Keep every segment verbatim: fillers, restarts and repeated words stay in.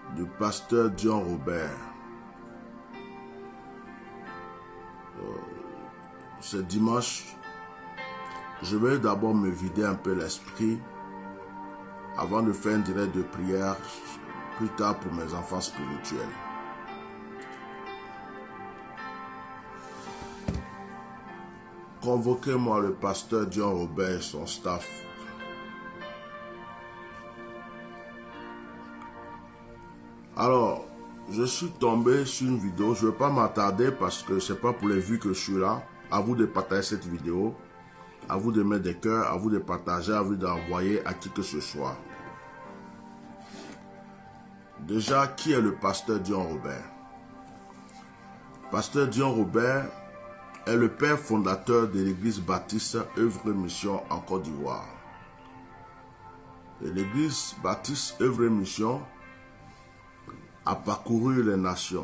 du pasteur Dion Robert. Euh, ce dimanche, je vais d'abord me vider un peu l'esprit avant de faire un direct de prière plus tard pour mes enfants spirituels. Convoquez-moi le pasteur Dion Robert et son staff. Alors, je suis tombé sur une vidéo, je ne vais pas m'attarder parce que ce n'est pas pour les vues que je suis là. À vous de partager cette vidéo, à vous de mettre des cœurs, à vous de partager, à vous d'envoyer à qui que ce soit. Déjà, qui est le pasteur Dion Robert? Pasteur Dion Robert est le père fondateur de l'église baptiste Œuvre Mission en Côte d'Ivoire. L'église baptiste Œuvre Mission a parcouru les nations.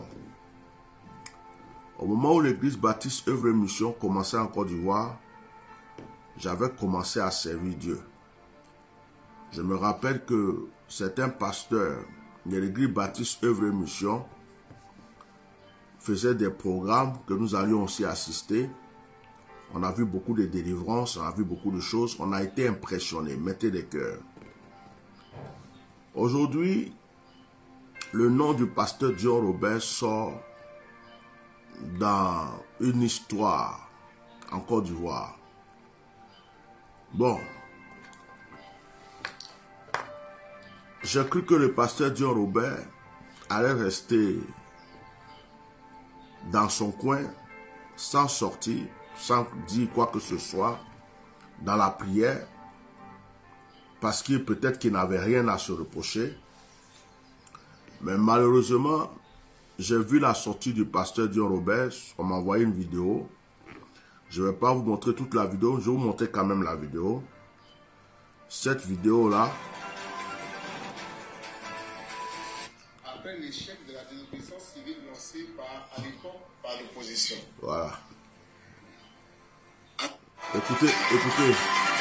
Au moment où l'église baptiste Œuvre Mission commençait en Côte d'Ivoire, j'avais commencé à servir Dieu. Je me rappelle que certains pasteurs de l'église baptiste Œuvre Mission faisaient des programmes que nous allions aussi assister. On a vu beaucoup de délivrances, on a vu beaucoup de choses, on a été impressionnés, mettez des cœurs. Aujourd'hui, le nom du pasteur Dion Robert sort dans une histoire en Côte d'Ivoire. Bon, j'ai cru que le pasteur Dion Robert allait rester dans son coin, sans sortir, sans dire quoi que ce soit, dans la prière, parce qu'il peut-être qu'il n'avait rien à se reprocher. Mais malheureusement, j'ai vu la sortie du pasteur Dion Robert. On m'a envoyé une vidéo. Je ne vais pas vous montrer toute la vidéo, je vais vous montrer quand même la vidéo. Cette vidéo-là. Après l'échec de la désobéissance civile lancée par, à l'époque par l'opposition. Voilà. Écoutez, écoutez.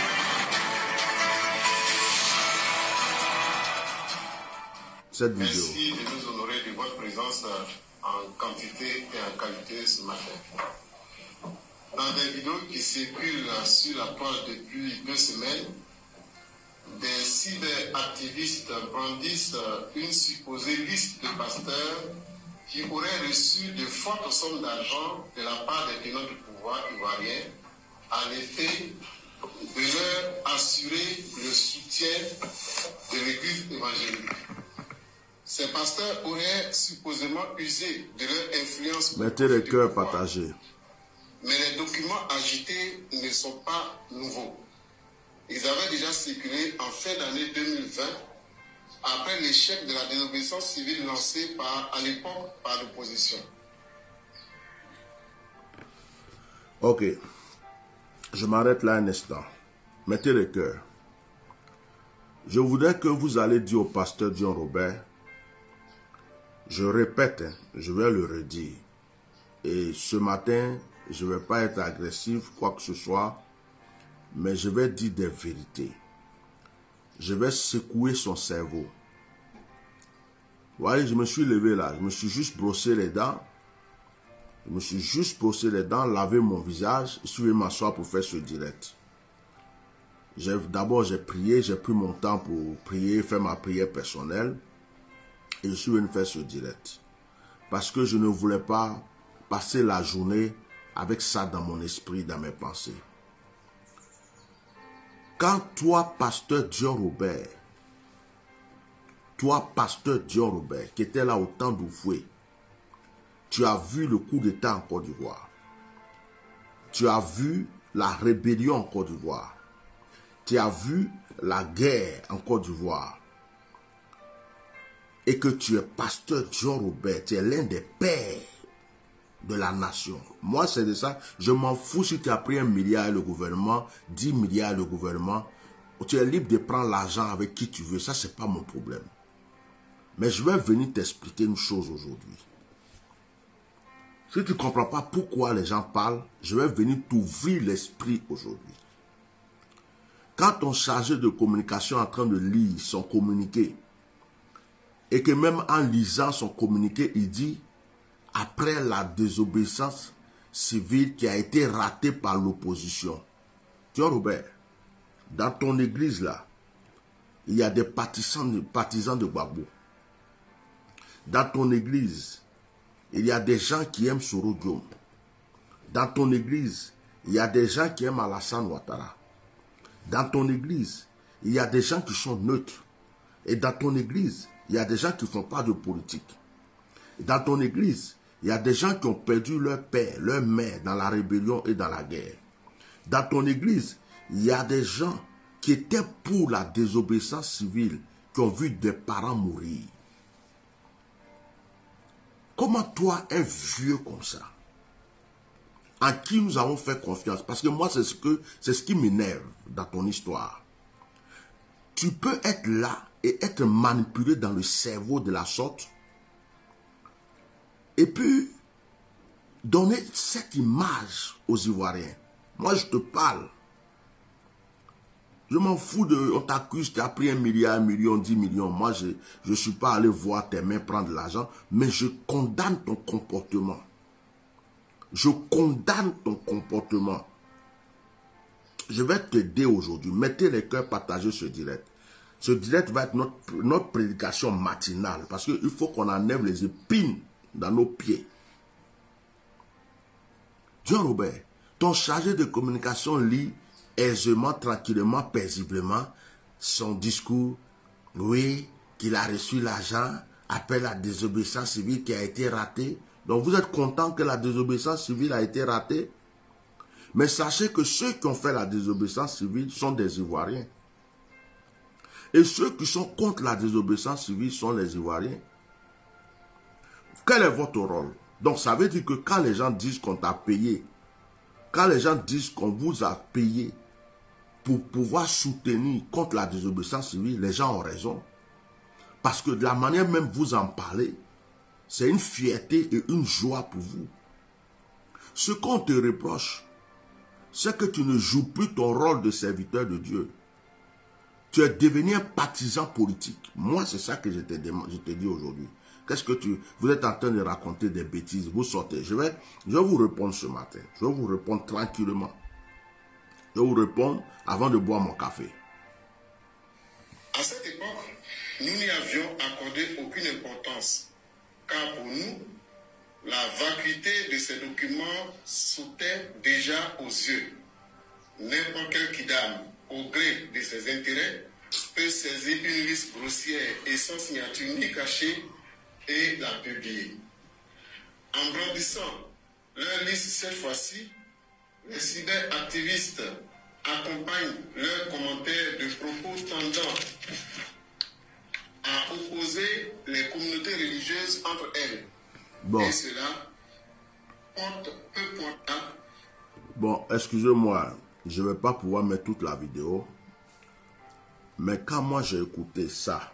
Cette vidéo. Merci de nous honorer de votre présence en quantité et en qualité ce matin. Dans des vidéos qui circulent sur la page depuis deux semaines, des cyberactivistes brandissent une supposée liste de pasteurs qui auraient reçu de fortes sommes d'argent de la part des tenants du pouvoir ivoirien à l'effet de leur assurer le soutien de l'église évangélique. Ces pasteurs auraient supposément usé de leur influence. Mettez les cœurs partagés. Mais les documents agités ne sont pas nouveaux. Ils avaient déjà circulé en fin d'année deux mille vingt, après l'échec de la désobéissance civile lancée par, à l'époque par l'opposition. Ok. Je m'arrête là un instant. Mettez le cœur. Je voudrais que vous allez dire au pasteur Dion Robert, je répète, hein, je vais le redire. Et ce matin, je ne vais pas être agressif, quoi que ce soit, mais je vais dire des vérités. Je vais secouer son cerveau. Vous voyez, je me suis levé là, je me suis juste brossé les dents. Je me suis juste brossé les dents, lavé mon visage, et je suis venu m'asseoir pour faire ce direct. D'abord, j'ai prié, j'ai pris mon temps pour prier, faire ma prière personnelle. Et je suis venu faire ce direct. Parce que je ne voulais pas passer la journée avec ça dans mon esprit, dans mes pensées. Quand toi, pasteur Dion Robert, toi, pasteur Dion Robert, qui était là au temps d'Oufoué, tu as vu le coup d'État en Côte d'Ivoire. Tu as vu la rébellion en Côte d'Ivoire. Tu as vu la guerre en Côte d'Ivoire. Et que tu es pasteur Dion Robert, tu es l'un des pères de la nation. Moi, c'est de ça. Je m'en fous si tu as pris un milliard le gouvernement, dix milliards le gouvernement. Tu es libre de prendre l'argent avec qui tu veux. Ça, c'est pas mon problème. Mais je vais venir t'expliquer une chose aujourd'hui. Si tu ne comprends pas pourquoi les gens parlent, je vais venir t'ouvrir l'esprit aujourd'hui. Quand ton chargé de communication est en train de lire son communiqué, Et que même en lisant son communiqué, il dit, après la désobéissance civile qui a été ratée par l'opposition. John Robert, dans ton église là, il y a des partisans, partisans de Gbagbo. Dans ton église, il y a des gens qui aiment Soro Diom. Dans ton église, il y a des gens qui aiment Alassane Ouattara. Dans ton église, il y a des gens qui sont neutres. Et dans ton église, il y a des gens qui ne font pas de politique. Dans ton église, il y a des gens qui ont perdu leur père, leur mère dans la rébellion et dans la guerre. Dans ton église, il y a des gens qui étaient pour la désobéissance civile, qui ont vu des parents mourir. Comment toi, un vieux comme ça, en qui nous avons fait confiance, parce que moi, c'est ce, que, c'est ce qui m'énerve dans ton histoire. Tu peux être là et être manipulé dans le cerveau de la sorte, et puis donner cette image aux Ivoiriens. Moi, je te parle. Je m'en fous de... On t'accuse, tu as pris un milliard, un million, dix millions. Moi, je ne suis pas allé voir tes mains prendre l'argent, mais je condamne ton comportement. Je condamne ton comportement. Je vais t'aider aujourd'hui. Mettez les cœurs, partagez ce direct. Ce direct va être notre, notre prédication matinale, parce qu'il faut qu'on enlève les épines dans nos pieds. John Robert, ton chargé de communication lit aisément, tranquillement, paisiblement son discours. Oui, qu'il a reçu l'argent après la désobéissance civile qui a été ratée. Donc vous êtes content que la désobéissance civile a été ratée? Mais sachez que ceux qui ont fait la désobéissance civile sont des Ivoiriens. Et ceux qui sont contre la désobéissance civile sont les Ivoiriens. Quel est votre rôle? Donc ça veut dire que quand les gens disent qu'on t'a payé, quand les gens disent qu'on vous a payé pour pouvoir soutenir contre la désobéissance civile, les gens ont raison. Parce que de la manière même vous en parlez, c'est une fierté et une joie pour vous. Ce qu'on te reproche, c'est que tu ne joues plus ton rôle de serviteur de Dieu. Tu es devenu un partisan politique. Moi, c'est ça que je te, je te dis aujourd'hui. Qu'est-ce que tu... Vous êtes en train de raconter des bêtises. Vous sortez. Je vais, je vais vous répondre ce matin. Je vais vous répondre tranquillement. Je vais vous répondre avant de boire mon café. À cette époque, nous n'y avions accordé aucune importance. Car pour nous, la vacuité de ces documents sautait déjà aux yeux. N'importe quel kidam, au gré de ses intérêts, peut saisir une liste grossière et sans signature ni cachée et la publier. En brandissant leur liste cette fois-ci, les cyberactivistes accompagnent leurs commentaires de propos tendant à opposer les communautés religieuses entre elles. Bon. Et cela porte peu portant. Bon, excusez-moi, je ne vais pas pouvoir mettre toute la vidéo. Mais quand moi j'ai écouté ça,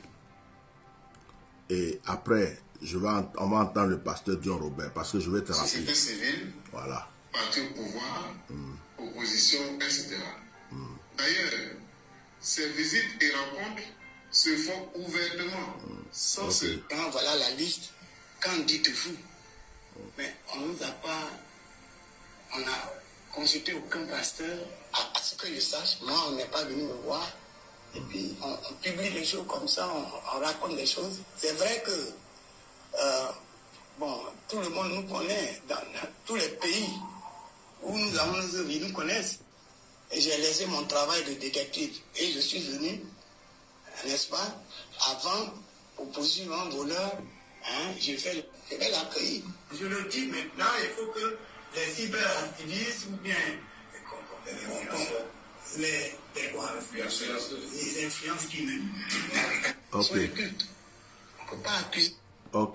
et après, je vais, on va entendre le pasteur John Robert, parce que je vais être rapide. Société civile, voilà. parti au pouvoir, mm. opposition, et cetera. Mm. D'ailleurs, ces visites et rencontres se font ouvertement, mm. sans okay. se... Quand voilà la liste, qu'en dites-vous? Mm. Mais on ne nous a pas... On n'a consulté aucun pasteur. À, à ce que je sache, moi, on n'est pas venu me voir. Et puis, on, on publie les choses comme ça, on, on raconte les choses. C'est vrai que, euh, bon, tout le monde nous connaît, dans, dans tous les pays où nous avons nos vies, nous connaissent. Et j'ai laissé mon travail de détective. Et je suis venu, n'est-ce pas, avant, pour poursuivre un voleur, hein, j'ai fait, je vais l'accueillir. Je le dis maintenant, il faut que les cyberactivistes ou bien les, les, les, les influences qui me... Ok. On ne peut pas accuser. Ok.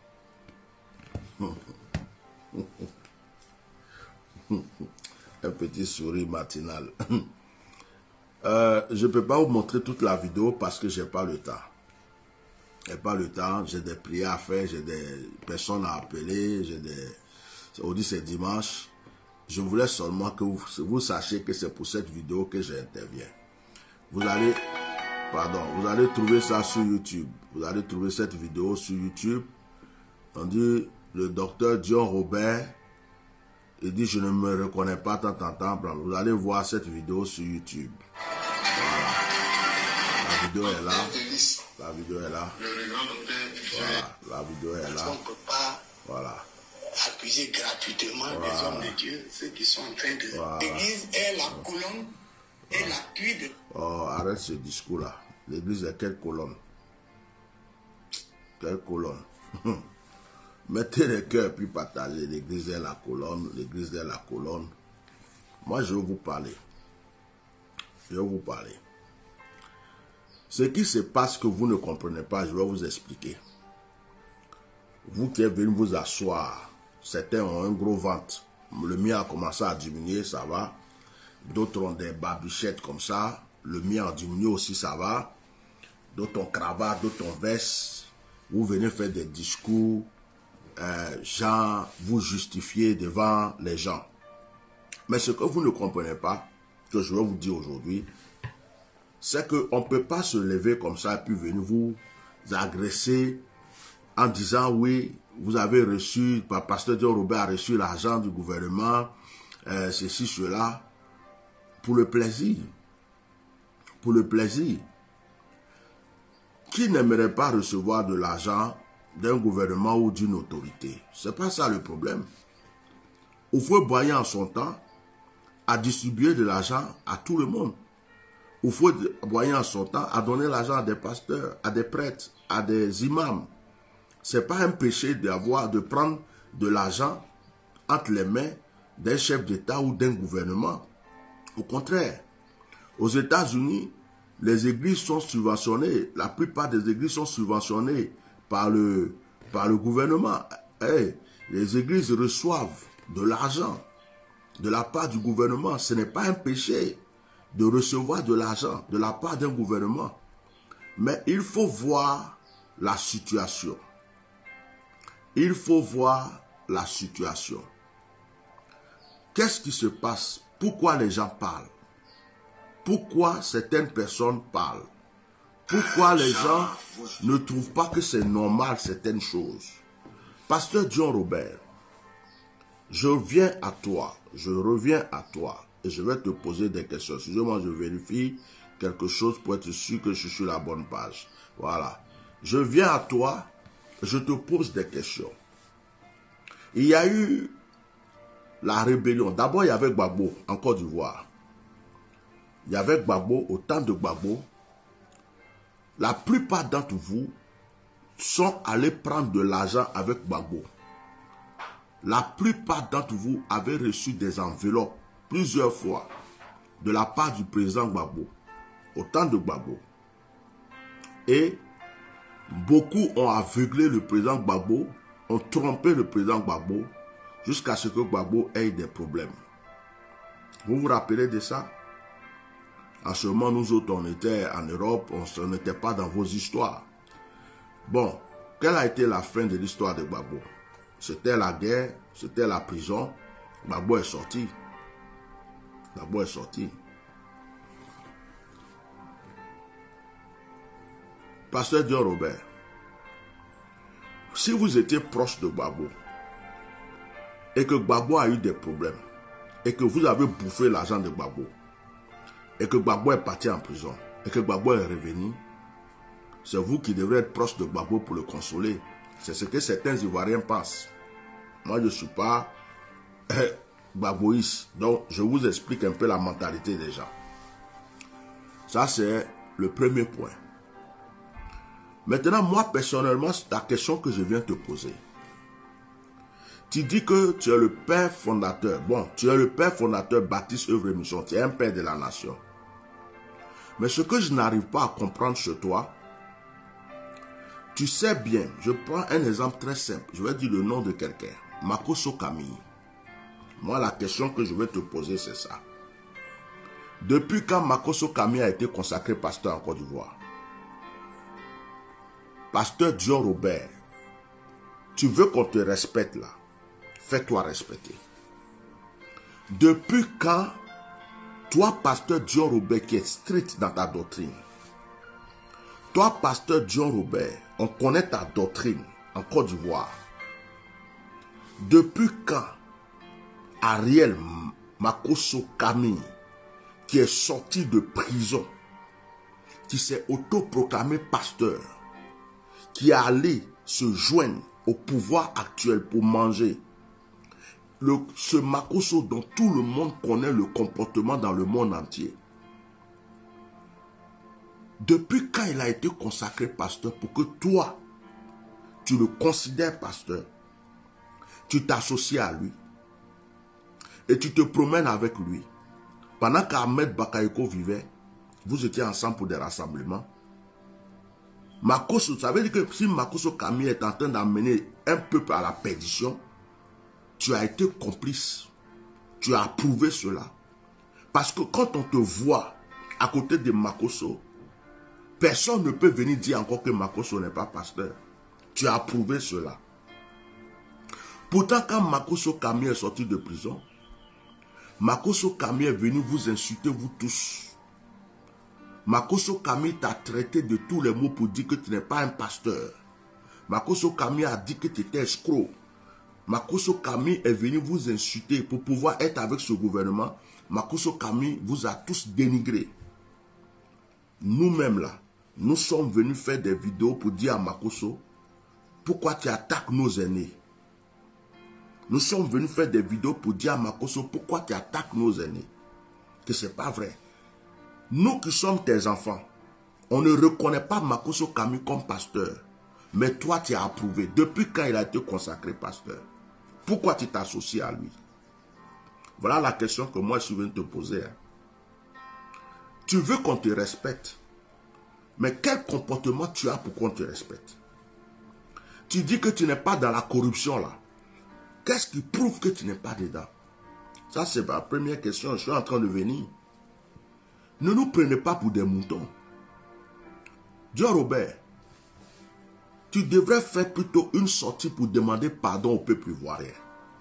Un petit sourire matinal. euh, je ne peux pas vous montrer toute la vidéo parce que je n'ai pas le temps. Je n'ai pas le temps, j'ai des prières à faire, j'ai des personnes à appeler, j'ai des... Aujourd'hui c'est dimanche. Je voulais seulement que vous, vous sachiez que c'est pour cette vidéo que j'interviens. Vous allez... Pardon, vous allez trouver ça sur YouTube. Vous allez trouver cette vidéo sur YouTube. On dit, le docteur Dion Robert, il dit, je ne me reconnais pas tant, tant, tant. Vous allez voir cette vidéo sur YouTube. Voilà. La vidéo est là. La vidéo est là. Voilà. La vidéo est là. On ne peut pas voilà. accuser gratuitement voilà. des hommes de Dieu, ceux qui sont en train de... Voilà. L'Église est la colonne et l'appui de... Oh, arrête ce discours-là. L'Église est quelle colonne? Quelle colonne? Mettez les cœurs puis partagez. L'Église est la colonne. L'Église est la colonne. Moi, je vais vous parler. Je vais vous parler. Ce qui se passe que vous ne comprenez pas, je vais vous expliquer. Vous qui êtes venus vous asseoir, certains ont un gros ventre. Le mien a commencé à diminuer, ça va. D'autres ont des barbichettes comme ça. Le mien a diminué aussi, ça va. D'autres ont cravate, d'autres ont veste. Vous venez faire des discours, euh, genre, vous justifiez devant les gens. Mais ce que vous ne comprenez pas, que je vais vous dire aujourd'hui, c'est qu'on ne peut pas se lever comme ça et puis venir vous agresser en disant oui, vous avez reçu, pasteur Dion Robert a reçu l'argent du gouvernement, euh, ceci, cela, pour le plaisir. Pour le plaisir. Qui n'aimerait pas recevoir de l'argent d'un gouvernement ou d'une autorité? Ce n'est pas ça le problème. Oufoué Boigny en son temps a distribué de l'argent à tout le monde. Oufoué Boigny en son temps a donné l'argent à des pasteurs, à des prêtres, à des imams. Ce n'est pas un péché d'avoir, de prendre de l'argent entre les mains d'un chef d'État ou d'un gouvernement. Au contraire, aux États-Unis, les églises sont subventionnées. La plupart des églises sont subventionnées par le, par le gouvernement. Hey, les églises reçoivent de l'argent de la part du gouvernement. Ce n'est pas un péché de recevoir de l'argent de la part d'un gouvernement. Mais il faut voir la situation. Il faut voir la situation. Qu'est-ce qui se passe? Pourquoi les gens parlent? Pourquoi certaines personnes parlent? Pourquoi les gens ne trouvent pas que c'est normal certaines choses? Pasteur Dion Robert, je viens à toi, je reviens à toi et je vais te poser des questions. Excusez-moi, je vérifie quelque chose pour être sûr que je suis sur la bonne page. Voilà. Je viens à toi, je te pose des questions. Il y a eu la rébellion. D'abord, il y avait Gbagbo en Côte d'Ivoire. Il y avait Gbagbo, au temps de Gbagbo. La plupart d'entre vous sont allés prendre de l'argent avec Gbagbo. La plupart d'entre vous avez reçu des enveloppes plusieurs fois de la part du président Gbagbo, au temps de Gbagbo. Et beaucoup ont aveuglé le président Gbagbo, ont trompé le président Gbagbo, jusqu'à ce que Gbagbo ait des problèmes. Vous vous rappelez de ça? En ce moment, nous autres, on était en Europe, on n'était pas dans vos histoires. Bon, quelle a été la fin de l'histoire de Gbagbo? C'était la guerre, c'était la prison. Gbagbo est sorti. Gbagbo est sorti. Pasteur Dion Robert, si vous étiez proche de Gbagbo et que Gbagbo a eu des problèmes et que vous avez bouffé l'argent de Gbagbo et que Gbagbo est parti en prison et que Gbagbo est revenu, c'est vous qui devrez être proche de Gbagbo pour le consoler. C'est ce que certains Ivoiriens pensent. Moi, je ne suis pas euh, Gbagboïste. Donc, je vous explique un peu la mentalité des gens. Ça, c'est le premier point. Maintenant, moi, personnellement, c'est la question que je viens te poser. Tu dis que tu es le père fondateur. Bon, tu es le père fondateur Baptiste Œuvre et Mission. Tu es un père de la nation. Mais ce que je n'arrive pas à comprendre chez toi, tu sais bien, je prends un exemple très simple. Je vais dire le nom de quelqu'un. Makosso Camille. Moi, la question que je vais te poser, c'est ça. Depuis quand Makosso Camille a été consacré pasteur en Côte d'Ivoire? Pasteur Dion Robert, tu veux qu'on te respecte là? Fais-toi respecter. Depuis quand, toi, pasteur Dion Robert, qui est strict dans ta doctrine, Toi, pasteur Dion Robert, on connaît ta doctrine en Côte d'Ivoire. Depuis quand Ariel Makosso Camille, qui est sorti de prison, qui s'est autoproclamé pasteur, qui est allé se joindre au pouvoir actuel pour manger, le, ce Makosso dont tout le monde connaît le comportement dans le monde entier, depuis quand il a été consacré pasteur pour que toi, tu le considères pasteur, tu t'associes à lui et tu te promènes avec lui. Pendant qu'Ahmed Bakayoko vivait, vous étiez ensemble pour des rassemblements. Makosso, ça veut dire que si Makosso Camille est en train d'amener un peuple à la perdition, tu as été complice. Tu as approuvé cela. Parce que quand on te voit à côté de Makosso, personne ne peut venir dire encore que Makosso n'est pas pasteur. Tu as approuvé cela. Pourtant, quand Makosso Camille est sorti de prison, Makosso Camille est venu vous insulter, vous tous. Makosso Camille t'a traité de tous les mots pour dire que tu n'es pas un pasteur. Makosso Camille a dit que tu étais escroc. Makosso Camille est venu vous insulter pour pouvoir être avec ce gouvernement. Makosso Camille vous a tous dénigré. Nous-mêmes là, nous sommes venus faire des vidéos pour dire à Makosso, pourquoi tu attaques nos aînés? Nous sommes venus faire des vidéos pour dire à Makosso, pourquoi tu attaques nos aînés? Que ce n'est pas vrai. Nous qui sommes tes enfants, on ne reconnaît pas Makosso Camille comme pasteur. Mais toi, tu as approuvé. Depuis quand il a été consacré pasteur? Pourquoi tu t'associes à lui? Voilà la question que moi je suis venu te poser. Tu veux qu'on te respecte. Mais quel comportement tu as pour qu'on te respecte? Tu dis que tu n'es pas dans la corruption là. Qu'est-ce qui prouve que tu n'es pas dedans? Ça, c'est ma première question. Je suis en train de venir. Ne nous prenez pas pour des moutons. Dion Robert, tu devrais faire plutôt une sortie pour demander pardon au peuple ivoirien.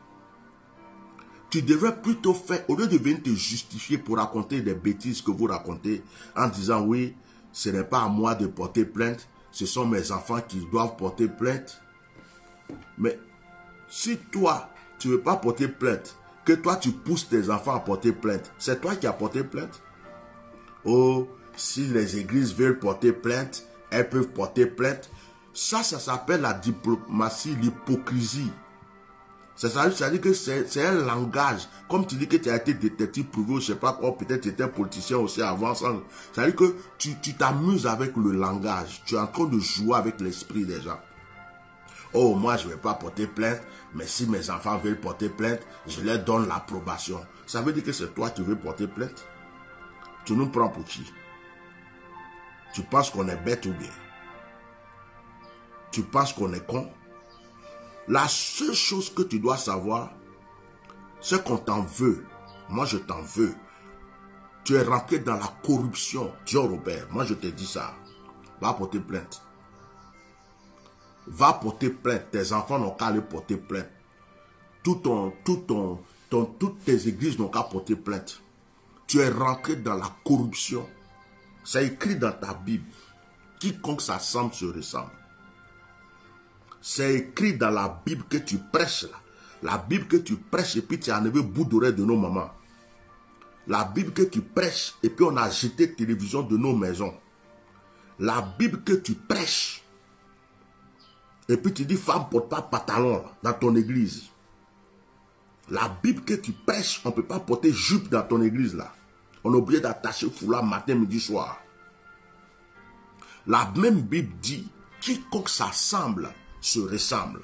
Tu devrais plutôt faire, au lieu de venir te justifier pour raconter des bêtises que vous racontez, en disant oui, ce n'est pas à moi de porter plainte, ce sont mes enfants qui doivent porter plainte. Mais si toi, tu ne veux pas porter plainte, que toi tu pousses tes enfants à porter plainte, c'est toi qui as porté plainte. Oh, si les églises veulent porter plainte, elles peuvent porter plainte. Ça, ça s'appelle la diplomatie, l'hypocrisie. Ça veut dire que c'est un langage. Comme tu dis que tu as été détective privé, je ne sais pas quoi, peut-être tu étais politicien aussi avant. Ça veut dire que tu t'amuses avec le langage. Tu es en train de jouer avec l'esprit des gens. Oh, moi, je ne vais pas porter plainte, mais si mes enfants veulent porter plainte, je leur donne l'approbation. Ça veut dire que c'est toi qui veux porter plainte. Tu nous prends pour qui? Tu penses qu'on est bête ou bien? Tu penses qu'on est con? La seule chose que tu dois savoir, c'est qu'on t'en veut. Moi, je t'en veux. Tu es rentré dans la corruption. Dion Robert, moi, je te dis ça. Va porter plainte. Va porter plainte. Tes enfants n'ont qu'à aller porter plainte. Tout ton, tout ton, ton, toutes tes églises n'ont qu'à porter plainte. Tu es rentré dans la corruption. C'est écrit dans ta Bible. Quiconque s'assemble se ressemble. C'est écrit dans la Bible que tu prêches là. La Bible que tu prêches et puis tu as enlevé bout d'oreille de nos mamans. La Bible que tu prêches et puis on a jeté télévision de nos maisons. La Bible que tu prêches et puis tu dis femme ne porte pas pantalon dans ton église. La Bible que tu prêches, on ne peut pas porter jupe dans ton église là. On est obligé d'attacher foulard matin, midi, soir. La même Bible dit, quiconque s'assemble se ressemble.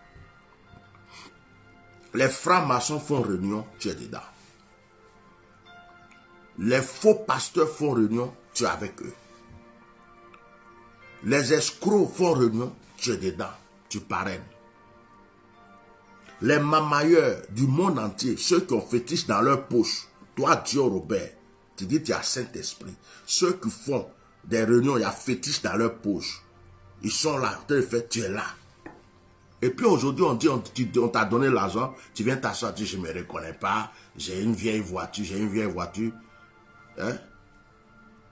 Les francs-maçons font réunion, tu es dedans. Les faux pasteurs font réunion, tu es avec eux. Les escrocs font réunion, tu es dedans, tu parraines. Les mamailleurs du monde entier, ceux qui ont fétiche dans leur poche, toi, Dion Robert, tu dis tu as Saint-Esprit. Ceux qui font des réunions, il y a fétiche dans leur poche. Ils sont là, tu es là. Et puis aujourd'hui, on dit, on, on t'a donné l'argent, tu viens t'asseoir, tu dis, je ne me reconnais pas, j'ai une vieille voiture, j'ai une vieille voiture. Hein?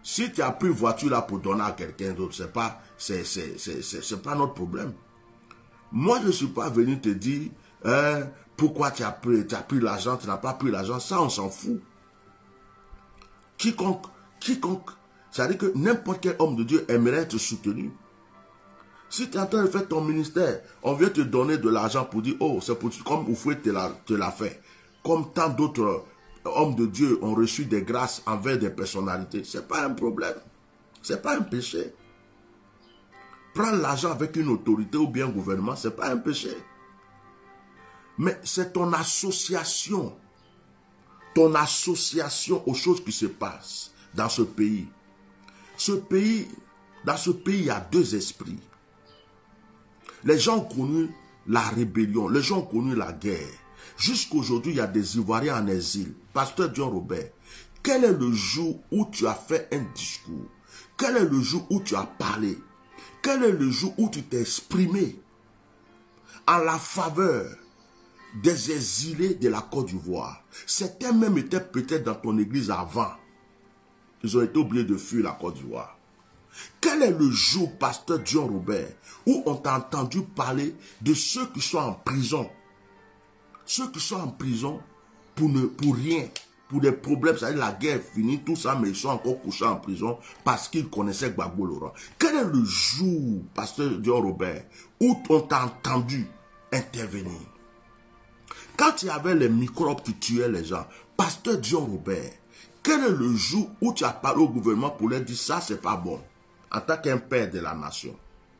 Si tu as pris voiture là pour donner à quelqu'un d'autre, c'est pas, c'est, c'est, c'est, c'est, c'est pas notre problème. Moi, je ne suis pas venu te dire, hein, pourquoi tu as pris, tu as pris l'argent, tu n'as pas pris l'argent. Ça, on s'en fout. Quiconque, quiconque, c'est-à-dire que n'importe quel homme de Dieu aimerait être soutenu. Si tu es en train de faire ton ministère, on vient te donner de l'argent pour dire, oh, c'est pour comme Oufoué te l'a, te l'a fait. Comme tant d'autres hommes de Dieu ont reçu des grâces envers des personnalités. Ce n'est pas un problème. Ce n'est pas un péché. Prendre l'argent avec une autorité ou bien un gouvernement, ce n'est pas un péché. Mais c'est ton association. Ton association aux choses qui se passent dans ce pays. Ce pays, dans ce pays, il y a deux esprits. Les gens ont connu la rébellion, les gens ont connu la guerre. Jusqu'aujourd'hui, il y a des Ivoiriens en exil. Pasteur John Robert, quel est le jour où tu as fait un discours? Quel est le jour où tu as parlé? Quel est le jour où tu t'es exprimé en la faveur des exilés de la Côte d'Ivoire? Certains même étaient peut-être dans ton église avant. Ils ont été obligés de fuir la Côte d'Ivoire. Quel est le jour, pasteur John Robert, où on t'a entendu parler de ceux qui sont en prison? Ceux qui sont en prison pour, ne, pour rien, pour des problèmes, c'est-à-dire la guerre est finie, tout ça, mais ils sont encore couchés en prison parce qu'ils connaissaient Gbagbo Laurent. Quel est le jour, pasteur John Robert, où on t'a entendu intervenir? Quand il y avait les microbes qui tuaient les gens, pasteur John Robert, quel est le jour où tu as parlé au gouvernement pour leur dire ça, c'est pas bon, en tant qu'un père de la nation?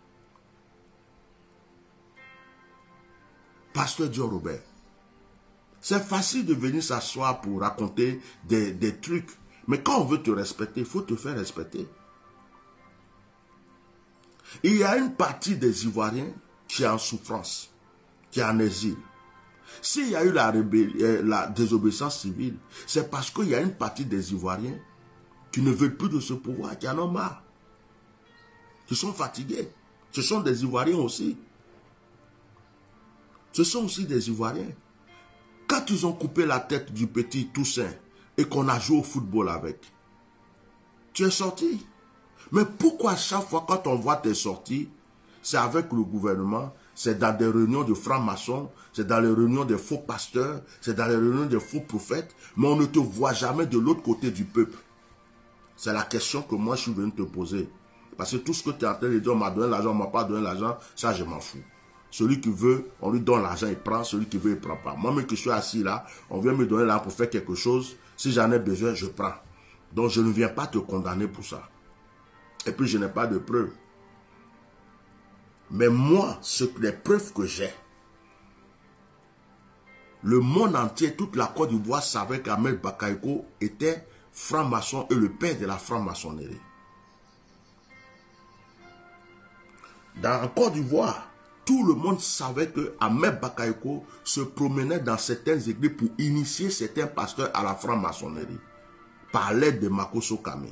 Pasteur John Robert, c'est facile de venir s'asseoir pour raconter des, des trucs, mais quand on veut te respecter, il faut te faire respecter. Il y a une partie des Ivoiriens qui est en souffrance, qui est en exil. S'il y a eu la, la désobéissance civile, c'est parce qu'il y a une partie des Ivoiriens qui ne veulent plus de ce pouvoir, qui en ont marre. Qui sont fatigués. Ce sont des Ivoiriens aussi. Ce sont aussi des Ivoiriens. Quand ils ont coupé la tête du petit Toussaint et qu'on a joué au football avec, tu es sorti. Mais pourquoi chaque fois quand on voit tes sorties, c'est avec le gouvernement, c'est dans des réunions de francs-maçons, c'est dans les réunions des faux pasteurs, c'est dans les réunions des faux prophètes, mais on ne te voit jamais de l'autre côté du peuple. C'est la question que moi je suis venu te poser. Parce que tout ce que tu es en train de dire, on m'a donné l'argent, on ne m'a pas donné l'argent, ça je m'en fous. Celui qui veut, on lui donne l'argent, il prend. Celui qui veut, il ne prend pas. Moi-même que je suis assis là, on vient me donner l'argent pour faire quelque chose. Si j'en ai besoin, je prends. Donc je ne viens pas te condamner pour ça. Et puis je n'ai pas de preuves. Mais moi, ce, les preuves que j'ai, le monde entier, toute la Côte d'Ivoire savait qu'Ahmed Bakayoko était franc-maçon et le père de la franc-maçonnerie. Dans la Côte d'Ivoire, tout le monde savait que Ahmed Bakayoko se promenait dans certaines églises pour initier certains pasteurs à la franc-maçonnerie par l'aide de Makosso Kame.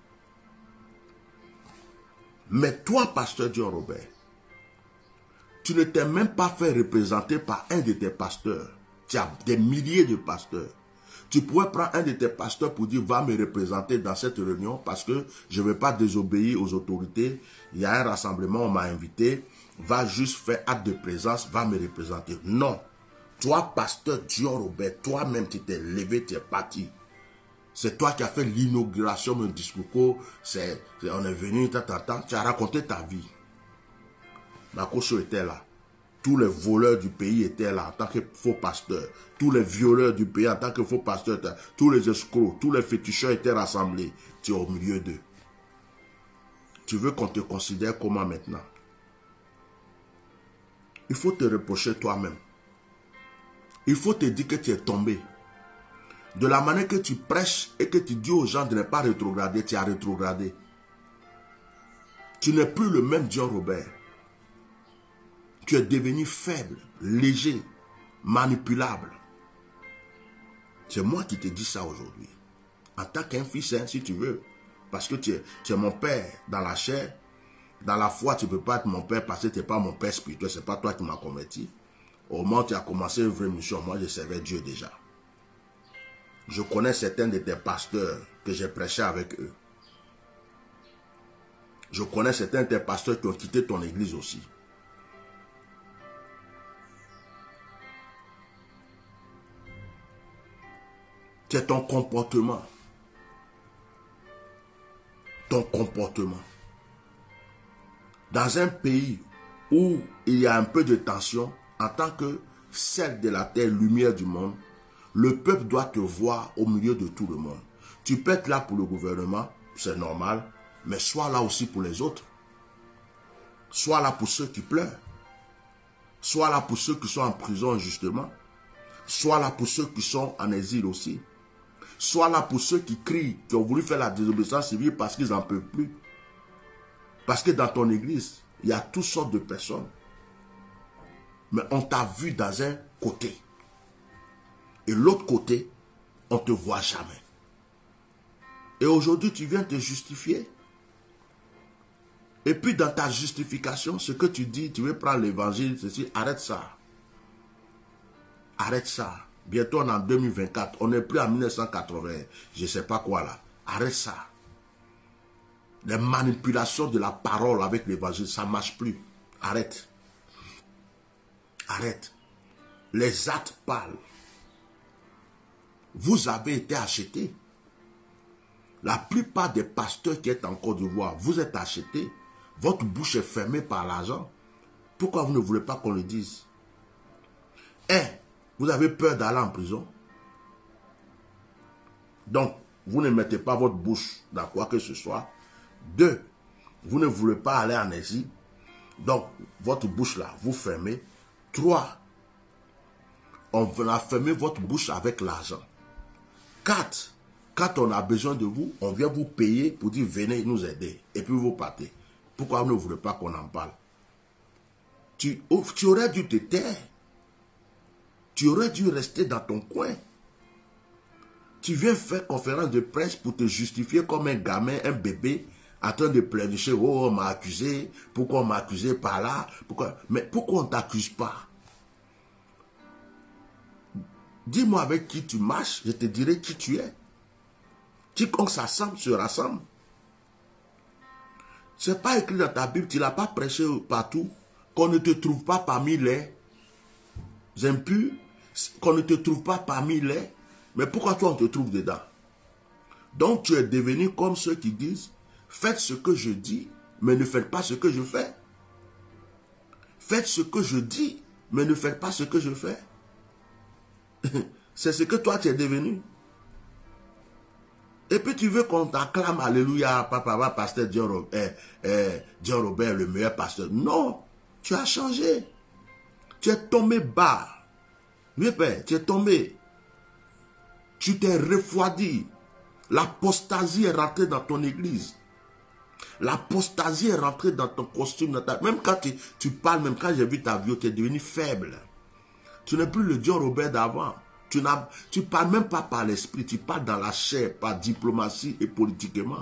Mais toi, pasteur John Robert, tu ne t'es même pas fait représenter par un de tes pasteurs. Tu as des milliers de pasteurs. Tu pourrais prendre un de tes pasteurs pour dire, va me représenter dans cette réunion parce que je ne vais pas désobéir aux autorités. Il y a un rassemblement, on m'a invité. Va juste faire acte de présence, va me représenter. Non. Toi, pasteur John Robert, toi-même, tu t'es levé, tu es parti. C'est toi qui as fait l'inauguration de discours. C'est, on est venu, ta, ta, ta, tu as raconté ta vie. Makosso était là. Tous les voleurs du pays étaient là en tant que faux pasteurs. Tous les violeurs du pays en tant que faux pasteurs. Tous les escrocs, tous les féticheurs étaient rassemblés. Tu es au milieu d'eux. Tu veux qu'on te considère comment maintenant? Il faut te reprocher toi-même. Il faut te dire que tu es tombé. De la manière que tu prêches et que tu dis aux gens de ne pas rétrograder, tu as rétrogradé. Tu n'es plus le même John Robert. Tu es devenu faible, léger, manipulable. C'est moi qui te dis ça aujourd'hui. En tant qu'un fils, hein, si tu veux. Parce que tu es, tu es mon père dans la chair. Dans la foi, tu ne peux pas être mon père parce que tu n'es pas mon père spirituel. Ce n'est pas toi qui m'as converti. Au moment où tu as commencé une vraie mission, moi je servais Dieu déjà. Je connais certains de tes pasteurs que j'ai prêché avec eux. Je connais certains de tes pasteurs qui ont quitté ton église aussi. C'est ton comportement. Ton comportement. Dans un pays où il y a un peu de tension, en tant que celle de la terre, lumière du monde, le peuple doit te voir au milieu de tout le monde. Tu peux être là pour le gouvernement, c'est normal, mais sois là aussi pour les autres. Sois là pour ceux qui pleurent. Sois là pour ceux qui sont en prison injustement. Sois là pour ceux qui sont en exil aussi. Sois là pour ceux qui crient, qui ont voulu faire la désobéissance civile parce qu'ils n'en peuvent plus. Parce que dans ton église, il y a toutes sortes de personnes. Mais on t'a vu dans un côté. Et l'autre côté, on ne te voit jamais. Et aujourd'hui, tu viens te justifier. Et puis dans ta justification, ce que tu dis, tu veux prendre l'évangile, ceci, arrête ça. Arrête ça. Bientôt on est en deux mille vingt-quatre, on n'est plus en mille neuf cent quatre-vingts, je ne sais pas quoi là. Arrête ça. Les manipulations de la parole avec l'évangile, ça ne marche plus. Arrête. Arrête. Les actes parlent. Vous avez été achetés. La plupart des pasteurs qui sont en Côte d'Ivoire, vous êtes achetés. Votre bouche est fermée par l'argent. Pourquoi vous ne voulez pas qu'on le dise? Un, vous avez peur d'aller en prison. Donc, vous ne mettez pas votre bouche dans quoi que ce soit. Deux, vous ne voulez pas aller en exil. Donc, votre bouche là, vous fermez. Trois, on a fermé votre bouche avec l'argent. Quatre, quand on a besoin de vous, on vient vous payer pour dire venez nous aider. Et puis vous partez. Pourquoi vous ne voulez pas qu'on en parle? Tu, tu aurais dû te taire. Tu aurais dû rester dans ton coin. Tu viens faire conférence de presse pour te justifier comme un gamin, un bébé, en train de pleurnicher. Oh, on m'a accusé. Pourquoi on m'a accusé par là? Pourquoi? Mais pourquoi on ne t'accuse pas? Dis-moi avec qui tu marches, je te dirai qui tu es. Quiconque s'assemble se rassemble. Ce n'est pas écrit dans ta Bible, tu ne l'as pas prêché partout, qu'on ne te trouve pas parmi les impurs, qu'on ne te trouve pas parmi les... Mais pourquoi toi on te trouve dedans? Donc tu es devenu comme ceux qui disent, faites ce que je dis, mais ne faites pas ce que je fais. Faites ce que je dis, mais ne faites pas ce que je fais. C'est ce que toi tu es devenu. Et puis tu veux qu'on t'acclame, alléluia, papa, papa, pasteur John Robert, eh, eh, John Robert, le meilleur pasteur. Non, tu as changé. Tu es tombé bas. Oui, père, tu es tombé. Tu t'es refroidi. L'apostasie est rentrée dans ton église. L'apostasie est rentrée dans ton costume. Dans ta... Même quand tu, tu parles, même quand j'ai vu ta vidéo, tu es devenu faible. Tu n'es plus le John Robert d'avant. Tu ne parles même pas par l'esprit, tu parles dans la chair, par diplomatie et politiquement.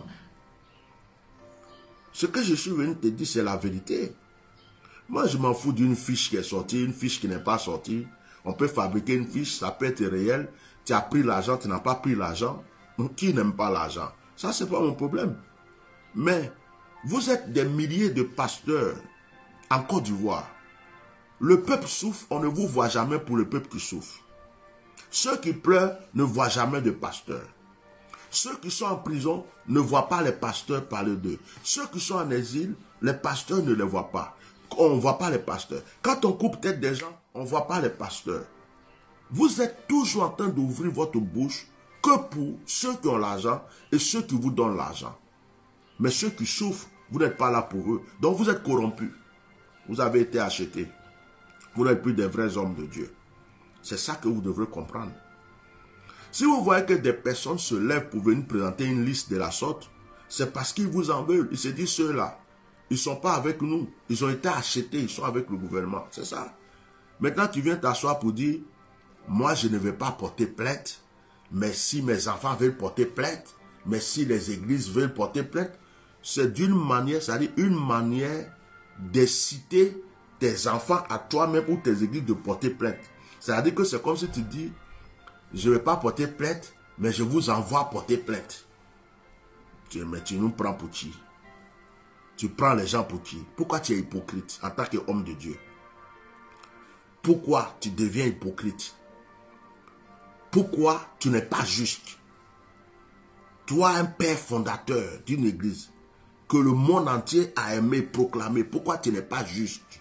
Ce que je suis venu te dire, c'est la vérité. Moi, je m'en fous d'une fiche qui est sortie, une fiche qui n'est pas sortie. On peut fabriquer une fiche, ça peut être réel. Tu as pris l'argent, tu n'as pas pris l'argent. Qui n'aime pas l'argent? Ça, ce n'est pas mon problème. Mais, vous êtes des milliers de pasteurs en Côte d'Ivoire. Le peuple souffre, on ne vous voit jamais pour le peuple qui souffre. Ceux qui pleurent ne voient jamais de pasteur. Ceux qui sont en prison ne voient pas les pasteurs parler d'eux. Ceux qui sont en exil, les pasteurs ne les voient pas. On ne voit pas les pasteurs. Quand on coupe tête des gens, on ne voit pas les pasteurs. Vous êtes toujours en train d'ouvrir votre bouche que pour ceux qui ont l'argent et ceux qui vous donnent l'argent. Mais ceux qui souffrent, vous n'êtes pas là pour eux. Donc vous êtes corrompus. Vous avez été achetés. Vous n'êtes plus des vrais hommes de Dieu. C'est ça que vous devrez comprendre. Si vous voyez que des personnes se lèvent pour venir présenter une liste de la sorte, c'est parce qu'ils vous en veulent. Ils se disent, ceux-là, ils ne sont pas avec nous. Ils ont été achetés, ils sont avec le gouvernement. C'est ça. Maintenant, tu viens t'asseoir pour dire, moi, je ne vais pas porter plainte, mais si mes enfants veulent porter plainte, mais si les églises veulent porter plainte, c'est d'une manière, c'est-à-dire une manière d'inciter tes enfants à toi-même ou tes églises de porter plainte. C'est-à-dire que c'est comme si tu dis, je ne vais pas porter plainte, mais je vous envoie porter plainte. Mais tu nous prends pour qui? tu prends les gens pour qui? Pourquoi tu es hypocrite en tant qu'homme de Dieu? Pourquoi tu deviens hypocrite? Pourquoi tu n'es pas juste? Toi, un père fondateur d'une église que le monde entier a aimé proclamer, pourquoi tu n'es pas juste?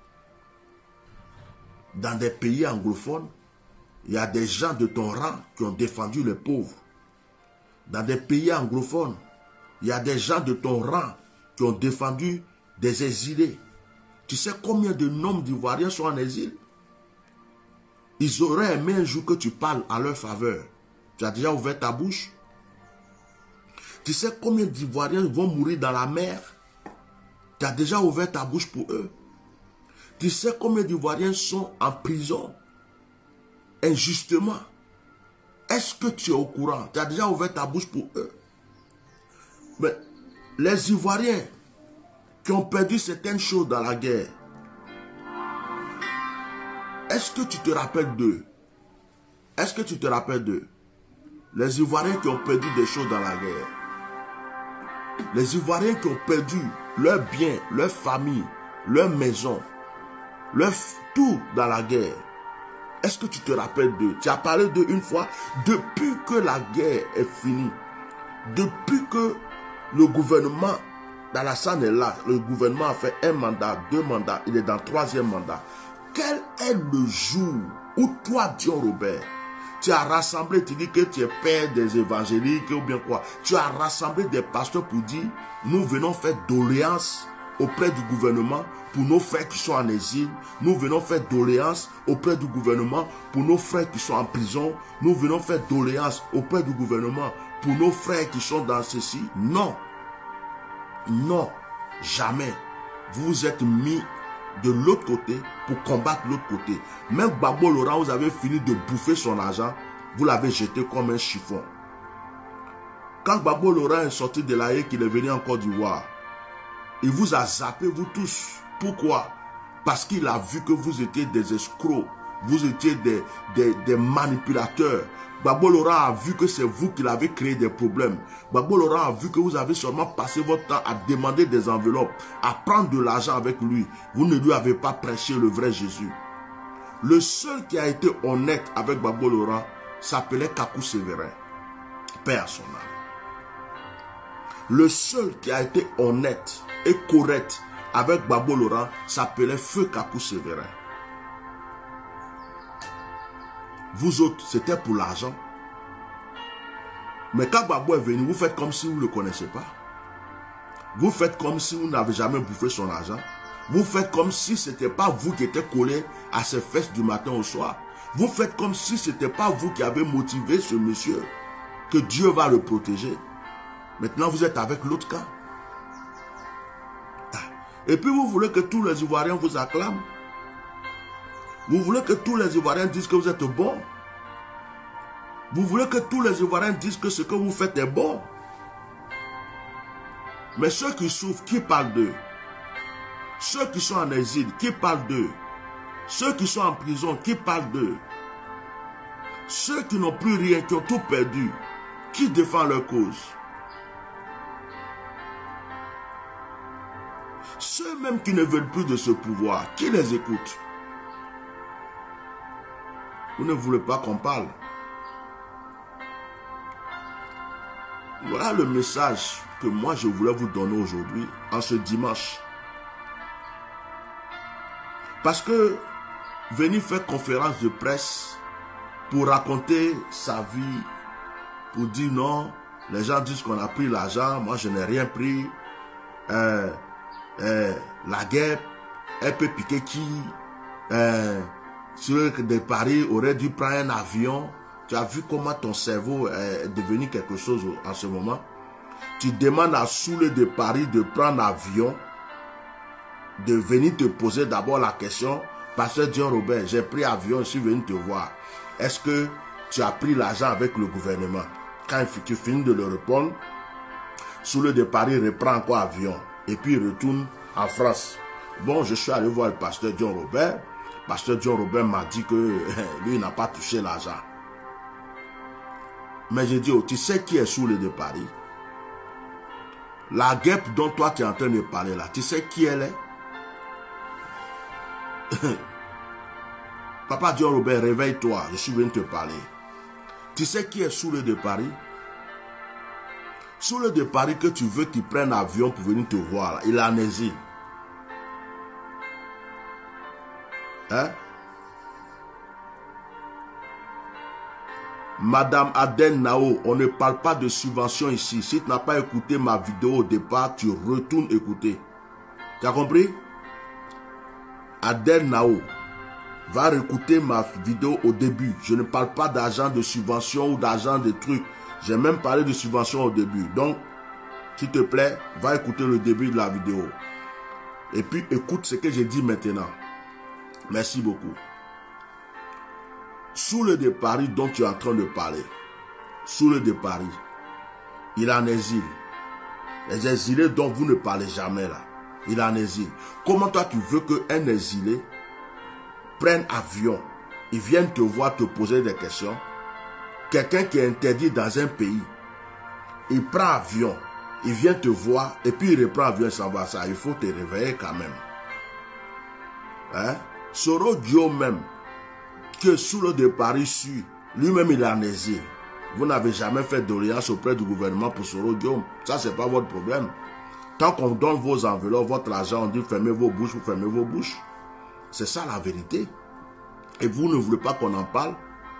Dans des pays anglophones, il y a des gens de ton rang qui ont défendu les pauvres. Dans des pays anglophones, il y a des gens de ton rang qui ont défendu des exilés. Tu sais combien de noms d'Ivoiriens sont en exil? Ils auraient aimé un jour que tu parles à leur faveur. Tu as déjà ouvert ta bouche? Tu sais combien d'Ivoiriens vont mourir dans la mer? Tu as déjà ouvert ta bouche pour eux? Tu sais combien d'Ivoiriens sont en prison injustement? Est-ce que tu es au courant? Tu as déjà ouvert ta bouche pour eux? Mais les Ivoiriens qui ont perdu certaines choses dans la guerre, est-ce que tu te rappelles d'eux? Est-ce que tu te rappelles d'eux? Les Ivoiriens qui ont perdu des choses dans la guerre. Les Ivoiriens qui ont perdu leurs biens, leur famille, leur maison, leur tout dans la guerre. Est-ce que tu te rappelles d'eux? Tu as parlé d'eux une fois. Depuis que la guerre est finie, depuis que le gouvernement d'Alassane est là, le gouvernement a fait un mandat, deux mandats, il est dans le troisième mandat. Quel est le jour où toi, Dion Robert, tu as rassemblé, tu dis que tu es père des évangéliques ou bien quoi, tu as rassemblé des pasteurs pour dire, nous venons faire doléances auprès du gouvernement pour nos frères qui sont en exil, nous venons faire doléances auprès du gouvernement pour nos frères qui sont en prison, nous venons faire doléances auprès du gouvernement pour nos frères qui sont dans ceci. Non, non, jamais. Vous vous êtes mis de l'autre côté pour combattre l'autre côté. Même Gbagbo Laurent, vous avez fini de bouffer son argent, vous l'avez jeté comme un chiffon. Quand Gbagbo Laurent est sorti de l'A E, qu'il est venu en Côte d'Ivoire, il vous a zappé, vous tous. Pourquoi? Parce qu'il a vu que vous étiez des escrocs, vous étiez des, des, des manipulateurs. Gbagbo Laurent a vu que c'est vous qui l'avez créé des problèmes. Gbagbo Laurent a vu que vous avez seulement passé votre temps à demander des enveloppes, à prendre de l'argent avec lui. Vous ne lui avez pas prêché le vrai Jésus. Le seul qui a été honnête avec Gbagbo Laurent s'appelait Kakou Sévérin. Paix à son âme. Le seul qui a été honnête et correct avec Gbagbo Laurent s'appelait Feu Kakou Sévérin. Vous autres, c'était pour l'argent. Mais quand Gbagbo est venu, vous faites comme si vous ne le connaissez pas. Vous faites comme si vous n'avez jamais bouffé son argent. Vous faites comme si ce n'était pas vous qui étiez collé à ses fesses du matin au soir. Vous faites comme si ce n'était pas vous qui avez motivé ce monsieur, que Dieu va le protéger. Maintenant, vous êtes avec l'autre camp. Et puis, vous voulez que tous les Ivoiriens vous acclament. Vous voulez que tous les Ivoiriens disent que vous êtes bons. Vous voulez que tous les Ivoiriens disent que ce que vous faites est bon. Mais ceux qui souffrent, qui parlent d'eux? Ceux qui sont en exil, qui parlent d'eux? Ceux qui sont en prison, qui parlent d'eux? Ceux qui n'ont plus rien, qui ont tout perdu, qui défend leur cause? Ceux même qui ne veulent plus de ce pouvoir, qui les écoute? Vous ne voulez pas qu'on parle. Voilà le message que moi je voulais vous donner aujourd'hui, en ce dimanche. Parce que venir faire conférence de presse pour raconter sa vie, pour dire non, les gens disent qu'on a pris l'argent, moi je n'ai rien pris. Euh, euh, la guerre, elle peut piquer qui? euh, Ceux de Paris auraient dû prendre un avion. Tu as vu comment ton cerveau est devenu quelque chose en ce moment? Tu demandes à Soule de Paris de prendre l'avion, de venir te poser d'abord la question. Pasteur Dion Robert, j'ai pris avion, je suis venu te voir. Est-ce que tu as pris l'argent avec le gouvernement? Quand tu finis de le répondre, Soule de Paris reprend encore avion et puis il retourne en France. Bon, je suis allé voir le pasteur Dion Robert. Pasteur Dion Robert m'a dit que lui n'a pas touché l'argent. Mais j'ai dit, oh, tu sais qui est Soule de Paris? La guêpe dont toi tu es en train de parler là, tu sais qui elle est? Papa Dion Robert, réveille-toi, je suis venu te parler. Tu sais qui est Soulé de Paris? Soulé de Paris que tu veux qu'il prenne avion pour venir te voir là. Il est en exil. Hein? Madame Aden Nao, on ne parle pas de subvention ici. Si tu n'as pas écouté ma vidéo au départ, tu retournes écouter. Tu as compris? Aden Nao, va réécouter ma vidéo au début. Je ne parle pas d'argent de subvention ou d'argent de trucs. J'ai même parlé de subvention au début. Donc, s'il te plaît, va écouter le début de la vidéo. Et puis, écoute ce que j'ai dit maintenant. Merci beaucoup. Soulé de Paris dont tu es en train de parler. Soulé de Paris. Il est en exil. Les exilés dont vous ne parlez jamais là. Il est en exil. Comment toi tu veux qu'un exilé prenne avion, il vienne te voir te poser des questions? Quelqu'un qui est interdit dans un pays, il prend avion, il vient te voir et puis il reprend avion et s'en va. Ça, il faut te réveiller quand même. Hein? Soro Guillaume même, que Soulé de Paris suit, lui-même il est en exil. Vous n'avez jamais fait d'audience auprès du gouvernement pour Soro Guillaume. Ça, c'est pas votre problème. Tant qu'on donne vos enveloppes, votre argent, on dit fermez vos bouches, vous fermez vos bouches. C'est ça la vérité. Et vous ne voulez pas qu'on en parle?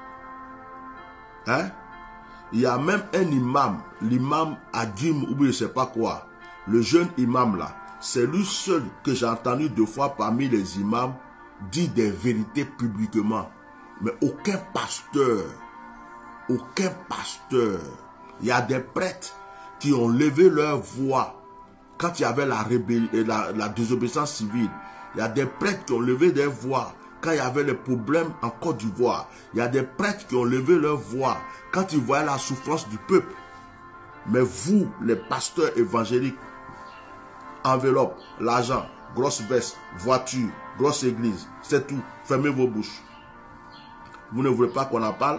Hein? Il y a même un imam, l'imam Adim, ou je ne sais pas quoi. Le jeune imam là, c'est lui seul que j'ai entendu deux fois parmi les imams dire des vérités publiquement. Mais aucun pasteur, aucun pasteur. Il y a des prêtres qui ont levé leur voix quand il y avait la, la, la désobéissance civile. Il y a des prêtres qui ont levé des voix quand il y avait les problèmes en Côte d'Ivoire. Il y a des prêtres qui ont levé leur voix quand ils voyaient la souffrance du peuple. Mais vous, les pasteurs évangéliques, enveloppe, l'argent, grosse veste, voiture, grosse église, c'est tout. Fermez vos bouches. Vous ne voulez pas qu'on en parle?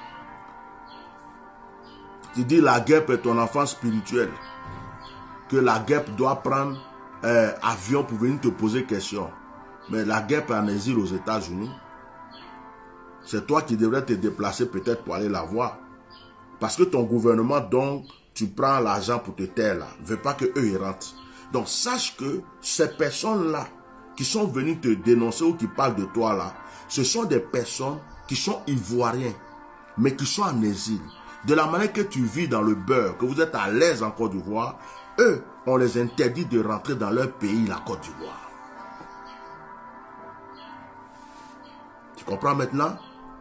Tu dis la guêpe est ton enfant spirituel. Que la guêpe doit prendre euh, avion pour venir te poser question. Mais la guêpe est en exil aux États-Unis. C'est toi qui devrais te déplacer peut-être pour aller la voir. Parce que ton gouvernement, donc, tu prends l'argent pour te taire là. Ne veut pas qu'eux y rentrent. Donc sache que ces personnes-là qui sont venues te dénoncer ou qui parlent de toi là, ce sont des personnes qui sont ivoiriens, mais qui sont en exil. De la manière que tu vis dans le beurre, que vous êtes à l'aise en Côte d'Ivoire, eux, on les interdit de rentrer dans leur pays, la Côte d'Ivoire. Tu comprends maintenant?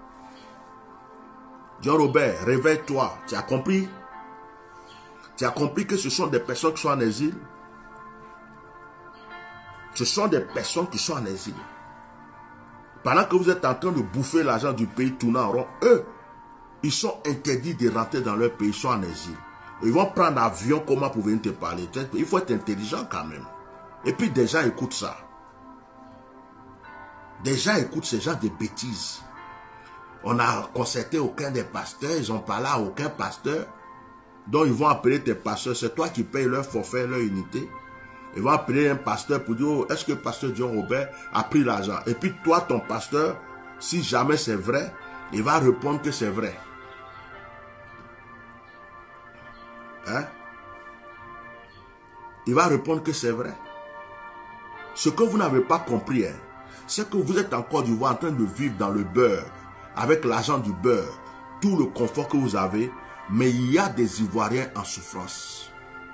John Robert, réveille-toi. Tu as compris? Tu as compris que ce sont des personnes qui sont en exil? Ce sont des personnes qui sont en exil. Pendant que vous êtes en train de bouffer l'argent du pays tournant en rond, eux, ils sont interdits de rentrer dans leur pays, ils sont en exil. Ils vont prendre l'avion comment pour venir te parler. Il faut être intelligent quand même. Et puis des gens écoutent ça. Des gens écoutent ce genre de bêtises. On n'a concerté aucun des pasteurs, ils n'ont parlé à aucun pasteur. Donc ils vont appeler tes pasteurs, c'est toi qui payes leur forfait, leur unité. Ils vont appeler un pasteur pour dire, oh, est-ce que le pasteur John Robert a pris l'argent? Et puis toi, ton pasteur, si jamais c'est vrai, il va répondre que c'est vrai. Hein? Il va répondre que c'est vrai. Ce que vous n'avez pas compris, hein, c'est que vous êtes en Côte d'Ivoire en train de vivre dans le beurre, avec l'argent du beurre, tout le confort que vous avez, mais il y a des Ivoiriens en souffrance.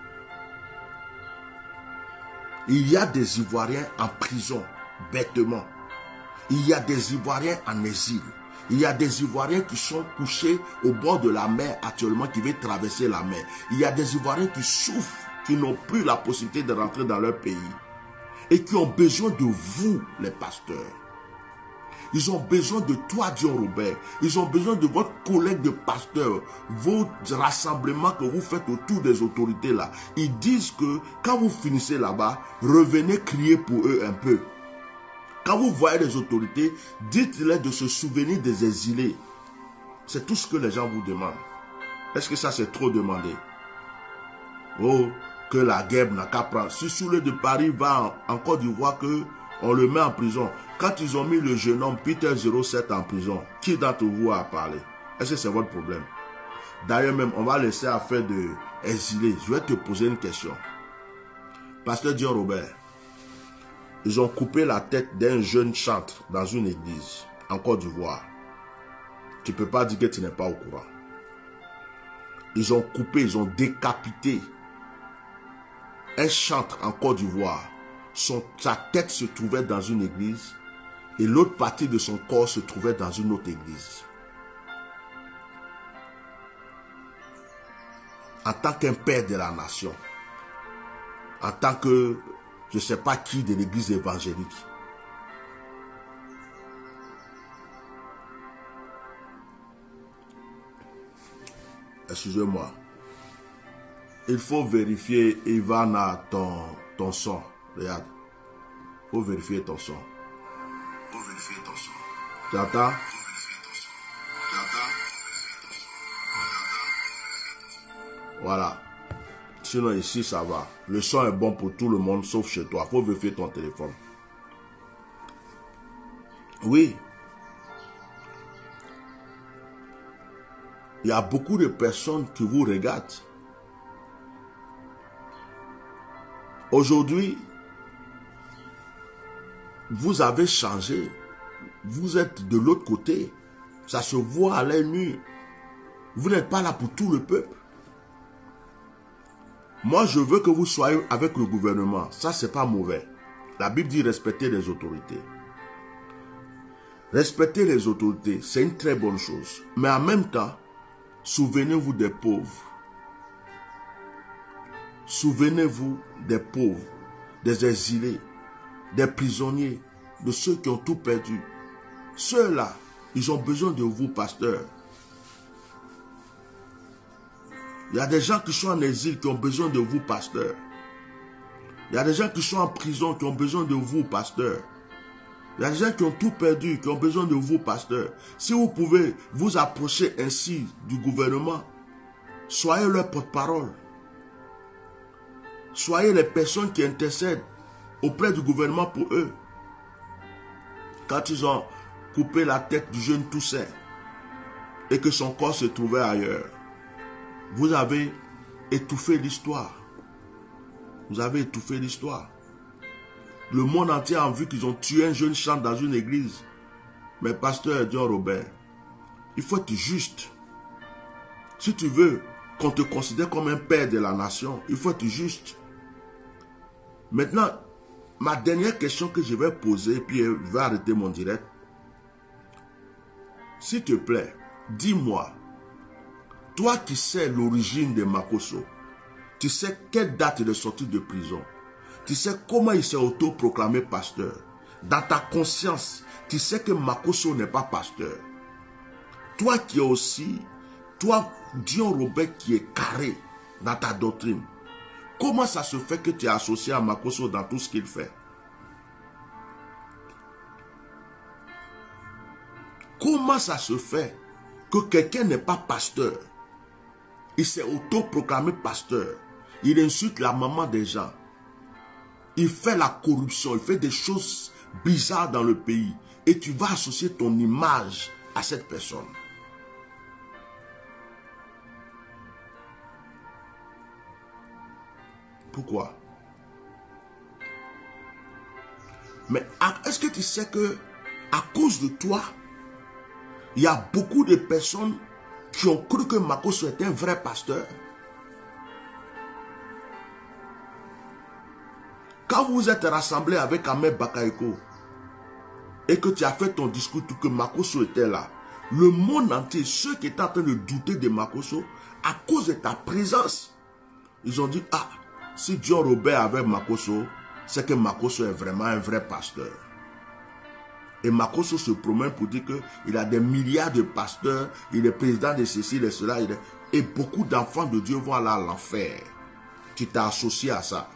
Il y a des Ivoiriens en prison, bêtement. Il y a des Ivoiriens en exil. Il y a des Ivoiriens qui sont couchés au bord de la mer actuellement, qui veulent traverser la mer. Il y a des Ivoiriens qui souffrent, qui n'ont plus la possibilité de rentrer dans leur pays. Et qui ont besoin de vous, les pasteurs. Ils ont besoin de toi, Dion Robert. Ils ont besoin de votre collègue de pasteur. Vos rassemblements que vous faites autour des autorités là. Ils disent que quand vous finissez là-bas, revenez crier pour eux un peu. Quand vous voyez les autorités, dites-leur de se souvenir des exilés. C'est tout ce que les gens vous demandent. Est-ce que ça c'est trop demandé? Oh, que la guerre n'a qu'à prendre. Si Soulé de Paris va en, en Côte d'Ivoire, que on le met en prison. Quand ils ont mis le jeune homme Peter zéro sept en prison, qui d'entre vous a parlé? Est-ce que c'est votre problème? D'ailleurs même, on va laisser affaire de exilés. Je vais te poser une question. Pasteur Dion Robert, ils ont coupé la tête d'un jeune chantre dans une église en Côte d'Ivoire. Tu ne peux pas dire que tu n'es pas au courant. Ils ont coupé, ils ont décapité un chantre en Côte d'Ivoire. Sa tête se trouvait dans une église et l'autre partie de son corps se trouvait dans une autre église. En tant qu'un père de la nation, en tant que je ne sais pas qui de l'église évangélique, excusez-moi, il faut vérifier, Ivana, ton, ton son. Regarde, il faut vérifier ton son. Il faut vérifier ton son. Tu entends? Voilà. Sinon ici ça va. Le son est bon pour tout le monde sauf chez toi. Il faut vérifier ton téléphone. Oui. Il y a beaucoup de personnes qui vous regardent. Aujourd'hui, vous avez changé. Vous êtes de l'autre côté. Ça se voit à l'œil nu. Vous n'êtes pas là pour tout le peuple. Moi, je veux que vous soyez avec le gouvernement. Ça, c'est pas mauvais. La Bible dit respecter les autorités. Respecter les autorités, c'est une très bonne chose. Mais en même temps, souvenez-vous des pauvres. Souvenez-vous des pauvres, des exilés, des prisonniers, de ceux qui ont tout perdu. Ceux-là, ils ont besoin de vous, pasteur. Il y a des gens qui sont en exil qui ont besoin de vous, pasteur. Il y a des gens qui sont en prison qui ont besoin de vous, pasteur. Il y a des gens qui ont tout perdu, qui ont besoin de vous, pasteur. Si vous pouvez vous approcher ainsi du gouvernement, soyez leur porte-parole. Soyez les personnes qui intercèdent auprès du gouvernement pour eux. Quand ils ont coupé la tête du jeune Toussaint et que son corps se trouvait ailleurs, vous avez étouffé l'histoire. Vous avez étouffé l'histoire. Le monde entier a vu qu'ils ont tué un jeune chantre dans une église. Mais pasteur Dion Robert, il faut être juste. Si tu veux qu'on te considère comme un père de la nation, il faut être juste. Maintenant, ma dernière question que je vais poser, puis je vais arrêter mon direct. S'il te plaît, dis-moi, toi qui sais l'origine de Makosso, tu sais quelle date il est sorti de prison, tu sais comment il s'est autoproclamé pasteur. Dans ta conscience, tu sais que Makosso n'est pas pasteur. Toi qui es aussi, toi, Dion Robert qui est carré dans ta doctrine, comment ça se fait que tu es associé à Makosso dans tout ce qu'il fait? Comment ça se fait que quelqu'un n'est pas pasteur? Il s'est autoproclamé pasteur. Il insulte la maman des gens. Il fait la corruption. Il fait des choses bizarres dans le pays. Et tu vas associer ton image à cette personne. Pourquoi? Mais est-ce que tu sais que à cause de toi, il y a beaucoup de personnes qui ont cru que Makosso était un vrai pasteur? Quand vous êtes rassemblés avec Ahmed Bakayoko et que tu as fait ton discours, tout que Makosso était là, le monde entier, ceux qui étaient en train de douter de Makosso, à cause de ta présence, ils ont dit, ah, si Dion Robert avait Makosso, c'est que Makosso est vraiment un vrai pasteur. Et Makosso se promène pour dire qu'il a des milliards de pasteurs, il est président de ceci, de cela, il est... et beaucoup d'enfants de Dieu vont aller à l'enfer. Tu t'es associé à ça.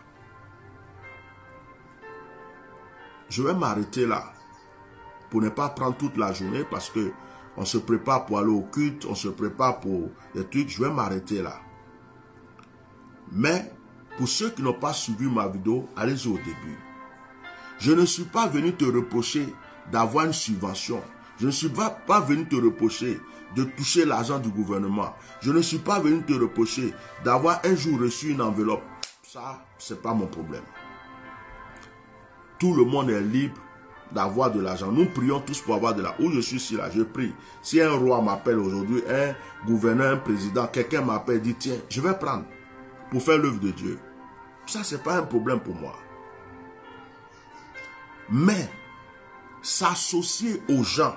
Je vais m'arrêter là pour ne pas prendre toute la journée parce que on se prépare pour aller au culte, on se prépare pour des trucs. Je vais m'arrêter là. Mais Pour ceux qui n'ont pas suivi ma vidéo, allez-y au début. Je ne suis pas venu te reprocher d'avoir une subvention. Je ne suis pas, pas venu te reprocher de toucher l'argent du gouvernement. Je ne suis pas venu te reprocher d'avoir un jour reçu une enveloppe. Ça, ce n'est pas mon problème. Tout le monde est libre d'avoir de l'argent. Nous prions tous pour avoir de l'argent. Où je suis ici, là, je prie. Si un roi m'appelle aujourd'hui, un gouverneur, un président, quelqu'un m'appelle, dit, tiens, je vais prendre pour faire l'œuvre de Dieu. Ça, ce n'est pas un problème pour moi. Mais, s'associer aux gens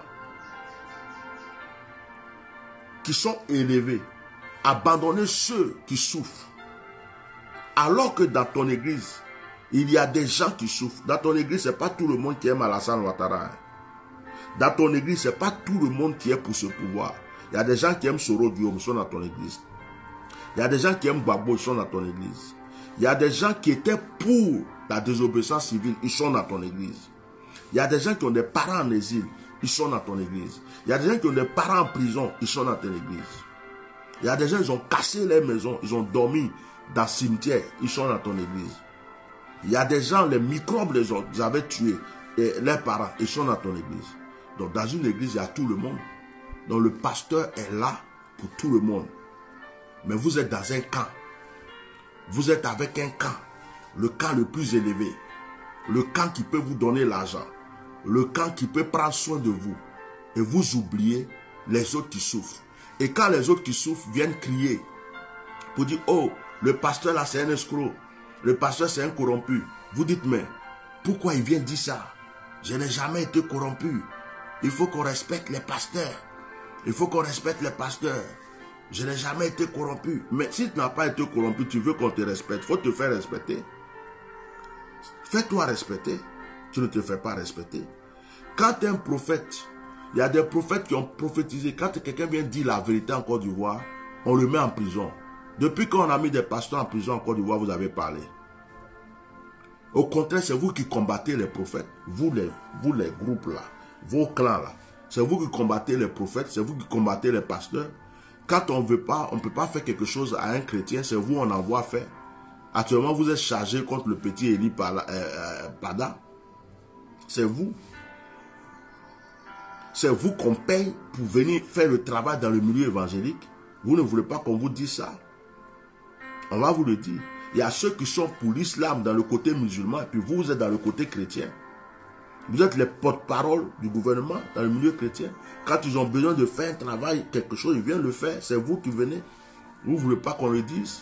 qui sont élevés, abandonner ceux qui souffrent, alors que dans ton église, il y a des gens qui souffrent. Dans ton église, ce n'est pas tout le monde qui aime Alassane Ouattara. Dans ton église, ce n'est pas tout le monde qui est pour ce pouvoir. Il y a des gens qui aiment Soro Guillaume, ils sont dans ton église. Il y a des gens qui aiment Gbagbo, ils sont dans ton église. Il y a des gens qui étaient pour la désobéissance civile, ils sont dans ton église. Il y a des gens qui ont des parents en exil, ils sont dans ton église. Il y a des gens qui ont des parents en prison, ils sont dans ton église. Il y a des gens qui ont cassé les maisons, ils ont dormi dans le cimetière, ils sont dans ton église. Il y a des gens, les microbes les ont, ils avaient tué et leurs parents, ils sont dans ton église. Donc dans une église, il y a tout le monde. Donc le pasteur est là pour tout le monde. Mais vous êtes dans un camp. Vous êtes avec un camp. Le camp le plus élevé. Le camp qui peut vous donner l'argent. Le camp qui peut prendre soin de vous. Et vous oubliez les autres qui souffrent. Et quand les autres qui souffrent viennent crier pour dire, oh, le pasteur là c'est un escroc. Le pasteur c'est un corrompu. Vous dites, mais pourquoi il vient dire ça? Je n'ai jamais été corrompu. Il faut qu'on respecte les pasteurs. Il faut qu'on respecte les pasteurs. Je n'ai jamais été corrompu. Mais si tu n'as pas été corrompu, tu veux qu'on te respecte. Il faut te faire respecter. Fais-toi respecter. Tu ne te fais pas respecter. Quand un prophète, il y a des prophètes qui ont prophétisé. Quand quelqu'un vient dire la vérité en Côte d'Ivoire, on le met en prison. Depuis qu'on a mis des pasteurs en prison en Côte d'Ivoire, vous avez parlé. Au contraire, c'est vous qui combattez les prophètes. Vous les, vous les groupes là, vos clans là. C'est vous qui combattez les prophètes, c'est vous qui combattez les pasteurs. Quand on veut pas, on ne peut pas faire quelque chose à un chrétien, c'est vous on envoie faire. Actuellement, vous êtes chargé contre le petit Eli Pada. Euh, Pada. C'est vous. C'est vous qu'on paye pour venir faire le travail dans le milieu évangélique. Vous ne voulez pas qu'on vous dise ça. On va vous le dire. Il y a ceux qui sont pour l'islam dans le côté musulman, et puis vous, vous êtes dans le côté chrétien. Vous êtes les porte-parole du gouvernement dans le milieu chrétien. Quand ils ont besoin de faire un travail, quelque chose, ils viennent le faire. C'est vous qui venez. Vous ne voulez pas qu'on le dise.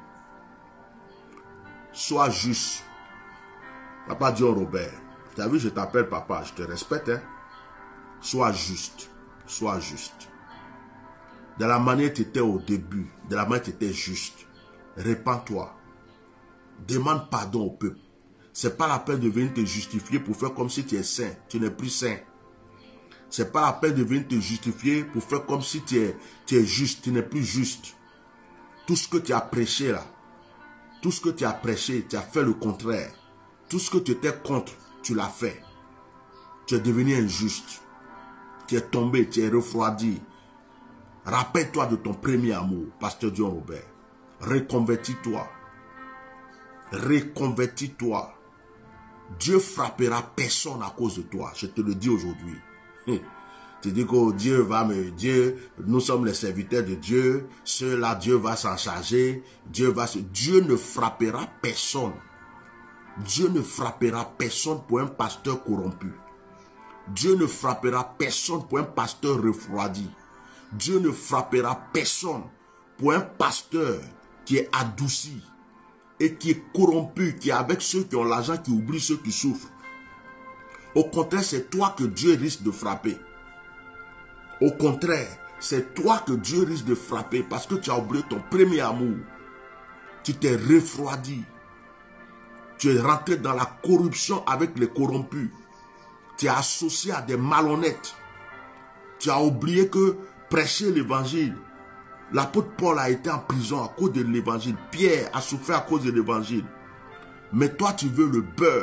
Sois juste. Papa Dion Robert. Tu as vu, je t'appelle papa. Je te respecte. Hein? Sois juste. Sois juste. De la manière que tu étais au début. De la manière que tu étais juste. Répands-toi. Demande pardon au peuple. Ce n'est pas la peine de venir te justifier pour faire comme si tu es saint. Tu n'es plus saint. Ce n'est pas la peine de venir te justifier pour faire comme si tu es, tu es juste. Tu n'es plus juste. Tout ce que tu as prêché là, tout ce que tu as prêché, tu as fait le contraire. Tout ce que tu étais contre, tu l'as fait. Tu es devenu injuste. Tu es tombé, tu es refroidi. Rappelle-toi de ton premier amour, Pasteur Dion Robert. Reconvertis-toi. Reconvertis-toi. Dieu frappera personne à cause de toi. Je te le dis aujourd'hui. Tu dis que Dieu va me dire, nous sommes les serviteurs de Dieu, ceux-là, Dieu va s'en charger, Dieu va se... Dieu ne frappera personne. Dieu ne frappera personne pour un pasteur corrompu. Dieu ne frappera personne pour un pasteur refroidi. Dieu ne frappera personne pour un pasteur qui est adouci et qui est corrompu, qui est avec ceux qui ont l'argent, qui oublient ceux qui souffrent. Au contraire, c'est toi que Dieu risque de frapper. Au contraire, c'est toi que Dieu risque de frapper parce que tu as oublié ton premier amour. Tu t'es refroidi. Tu es rentré dans la corruption avec les corrompus. Tu es associé à des malhonnêtes. Tu as oublié que prêcher l'évangile, l'apôtre Paul a été en prison à cause de l'évangile. Pierre a souffert à cause de l'évangile. Mais toi, tu veux le beurre,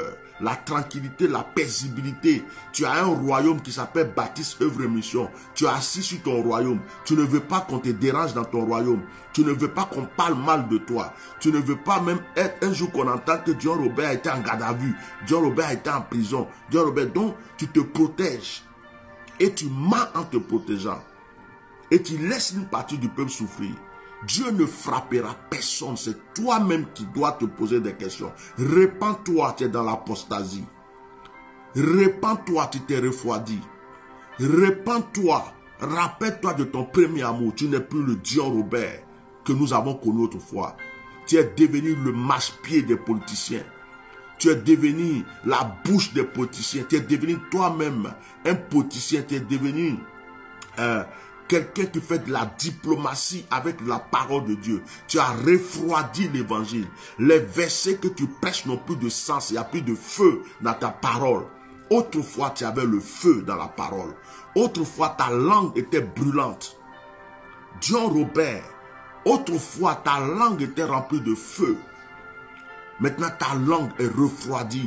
la tranquillité, la paisibilité. Tu as un royaume qui s'appelle Baptiste Œuvre et Mission. Tu es assis sur ton royaume. Tu ne veux pas qu'on te dérange dans ton royaume. Tu ne veux pas qu'on parle mal de toi. Tu ne veux pas même être un jour qu'on entend que John Robert a été en garde à vue. John Robert a été en prison. John Robert, donc tu te protèges. Et tu mens en te protégeant. Et tu laisses une partie du peuple souffrir. Dieu ne frappera personne. C'est toi-même qui dois te poser des questions. Répands-toi, tu es dans l'apostasie. Répands-toi, tu t'es refroidi. Répands-toi. Rappelle-toi de ton premier amour. Tu n'es plus le Dieu Robert que nous avons connu autrefois. Tu es devenu le marche-pied des politiciens. Tu es devenu la bouche des politiciens. Tu es devenu toi-même un politicien. Tu es devenu euh, quelqu'un qui fait de la diplomatie avec la parole de Dieu. Tu as refroidi l'évangile. Les versets que tu prêches n'ont plus de sens. Il n'y a plus de feu dans ta parole. Autrefois, tu avais le feu dans la parole. Autrefois, ta langue était brûlante. John Robert, autrefois, ta langue était remplie de feu. Maintenant, ta langue est refroidie.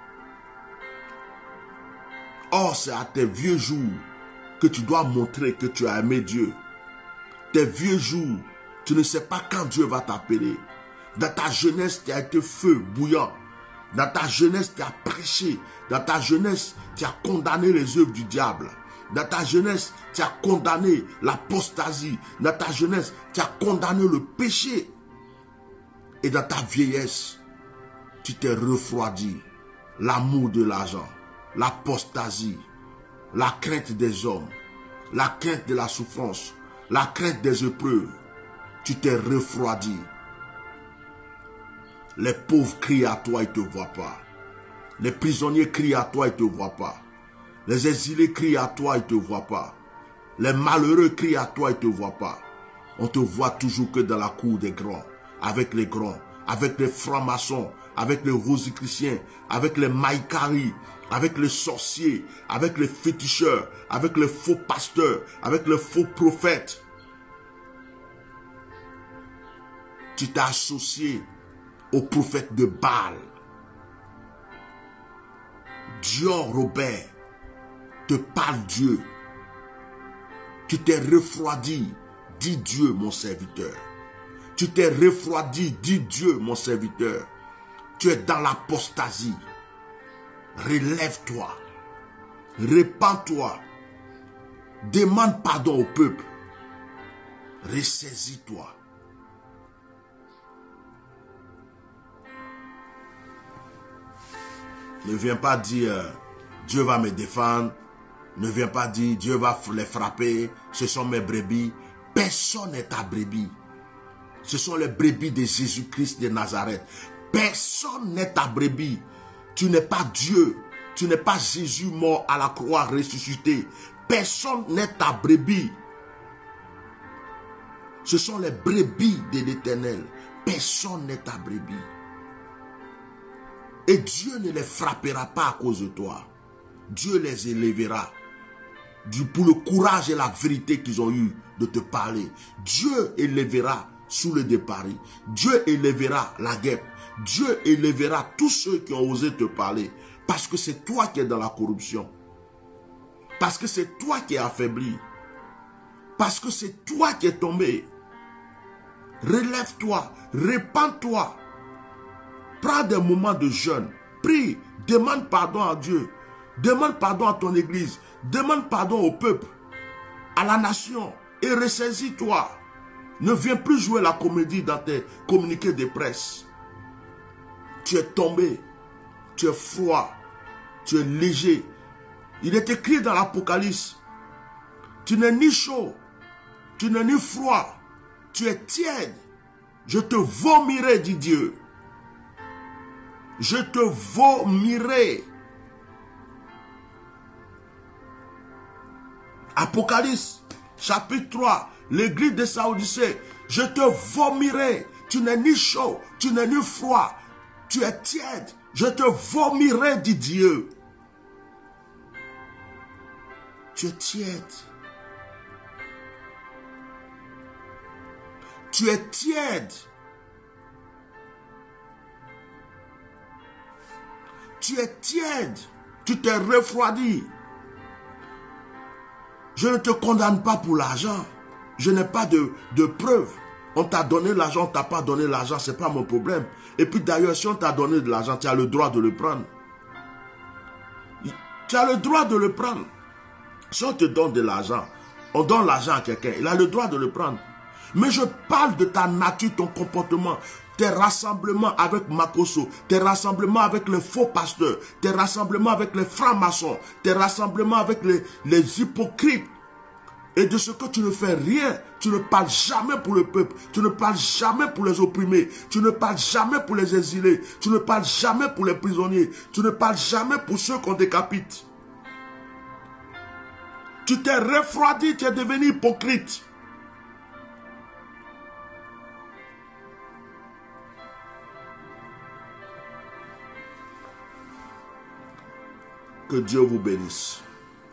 Or, c'est à tes vieux jours que tu dois montrer que tu as aimé Dieu. Tes vieux jours, tu ne sais pas quand Dieu va t'appeler. Dans ta jeunesse, tu as été feu bouillant. Dans ta jeunesse, tu as prêché. Dans ta jeunesse, tu as condamné les œuvres du diable. Dans ta jeunesse, tu as condamné l'apostasie. Dans ta jeunesse, tu as condamné le péché. Et dans ta vieillesse, tu t'es refroidi. L'amour de l'argent, l'apostasie, la crainte des hommes, la crainte de la souffrance, la crainte des épreuves. Tu t'es refroidi. Les pauvres crient à toi, ils ne te voient pas. Les prisonniers crient à toi, ils ne te voient pas. Les exilés crient à toi, ils ne te voient pas. Les malheureux crient à toi, ils ne te voient pas. On te voit toujours que dans la cour des grands, avec les grands, avec les francs-maçons, avec les rosicruciens, avec les maïkaris, avec les sorciers, avec les féticheurs, avec les faux pasteurs, avec les faux prophètes. Tu t'es associé aux prophètes de Baal. John Robert te parle Dieu. Tu t'es refroidi, dit Dieu mon serviteur. Tu t'es refroidi, dit Dieu mon serviteur. Tu es dans l'apostasie. Relève-toi. Répands-toi. Demande pardon au peuple. Ressaisis-toi. Ne viens pas dire euh, Dieu va me défendre. Ne viens pas dire Dieu va les frapper. Ce sont mes brebis. Personne n'est ta brebis. Ce sont les brebis de Jésus-Christ de Nazareth. Personne n'est ta brebis. Tu n'es pas Dieu. Tu n'es pas Jésus mort à la croix ressuscité. Personne n'est ta brebis. Ce sont les brebis de l'Éternel. Personne n'est ta brebis. Et Dieu ne les frappera pas à cause de toi. Dieu les élèvera. Pour le courage et la vérité qu'ils ont eu de te parler. Dieu élèvera sous le départ. Dieu élèvera la guêpe. Dieu élèvera tous ceux qui ont osé te parler. Parce que c'est toi qui es dans la corruption. Parce que c'est toi qui es affaibli. Parce que c'est toi qui es tombé. Relève-toi. Répands-toi. Prends des moments de jeûne. Prie. Demande pardon à Dieu. Demande pardon à ton église. Demande pardon au peuple. À la nation. Et ressaisis-toi. Ne viens plus jouer la comédie dans tes communiqués de presse. Tu es tombé. Tu es froid. Tu es léger. Il est écrit dans l'Apocalypse. Tu n'es ni chaud. Tu n'es ni froid. Tu es tiède. Je te vomirai, dit Dieu. Je te vomirai. Apocalypse, chapitre trois. L'église de Saoudicée. Je te vomirai. Tu n'es ni chaud. Tu n'es ni froid. Tu es tiède. Je te vomirai, dit Dieu. Tu es tiède. Tu es tiède. Tu es tiède. Tu t'es refroidi. Je ne te condamne pas pour l'argent. Je n'ai pas de, de preuves. On t'a donné l'argent, on ne t'a pas donné l'argent, ce n'est pas mon problème. Et puis d'ailleurs, si on t'a donné de l'argent, tu as le droit de le prendre. Tu as le droit de le prendre. Si on te donne de l'argent, on donne l'argent à quelqu'un, il a le droit de le prendre. Mais je parle de ta nature, ton comportement, tes rassemblements avec Makoso, tes rassemblements avec les faux pasteurs, tes rassemblements avec les francs-maçons, tes rassemblements avec les, les hypocrites. Et de ce que tu ne fais rien, tu ne parles jamais pour le peuple, tu ne parles jamais pour les opprimés, tu ne parles jamais pour les exilés, tu ne parles jamais pour les prisonniers, tu ne parles jamais pour ceux qu'on décapite. Tu t'es refroidi, tu es devenu hypocrite. Que Dieu vous bénisse.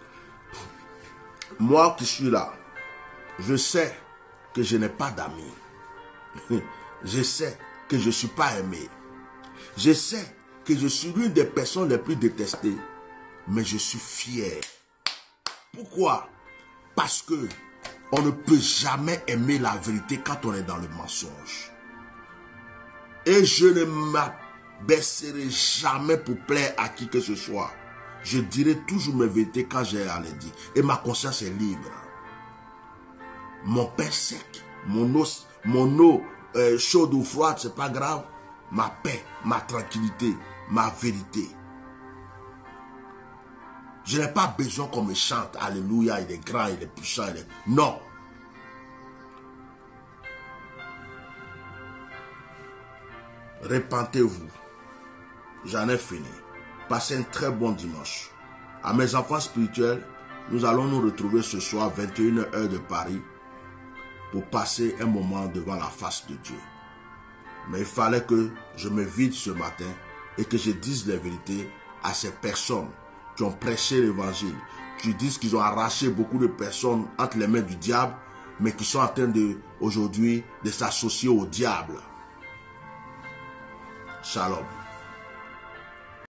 Moi qui suis là, je sais que je n'ai pas d'amis. Je sais que je ne suis pas aimé. Je sais que je suis l'une des personnes les plus détestées. Mais je suis fier. Pourquoi? Parce que on ne peut jamais aimer la vérité quand on est dans le mensonge. Et je ne m'abaisserai jamais pour plaire à qui que ce soit. Je dirai toujours mes vérités quand j'ai à les dire. Et ma conscience est libre. Mon pain sec, mon eau, mon eau euh, chaude ou froide, c'est pas grave. Ma paix, ma tranquillité, ma vérité. Je n'ai pas besoin qu'on me chante. Alléluia, il est grand, il est puissant. Il est... Non. Repentez-vous. J'en ai fini. Passez un très bon dimanche. À mes enfants spirituels, nous allons nous retrouver ce soir, vingt et une heures de Paris, pour passer un moment devant la face de Dieu. Mais il fallait que je me vide ce matin et que je dise la vérité à ces personnes qui ont prêché l'évangile, qui disent qu'ils ont arraché beaucoup de personnes entre les mains du diable, mais qui sont en train de, aujourd'hui, de s'associer au diable. Shalom.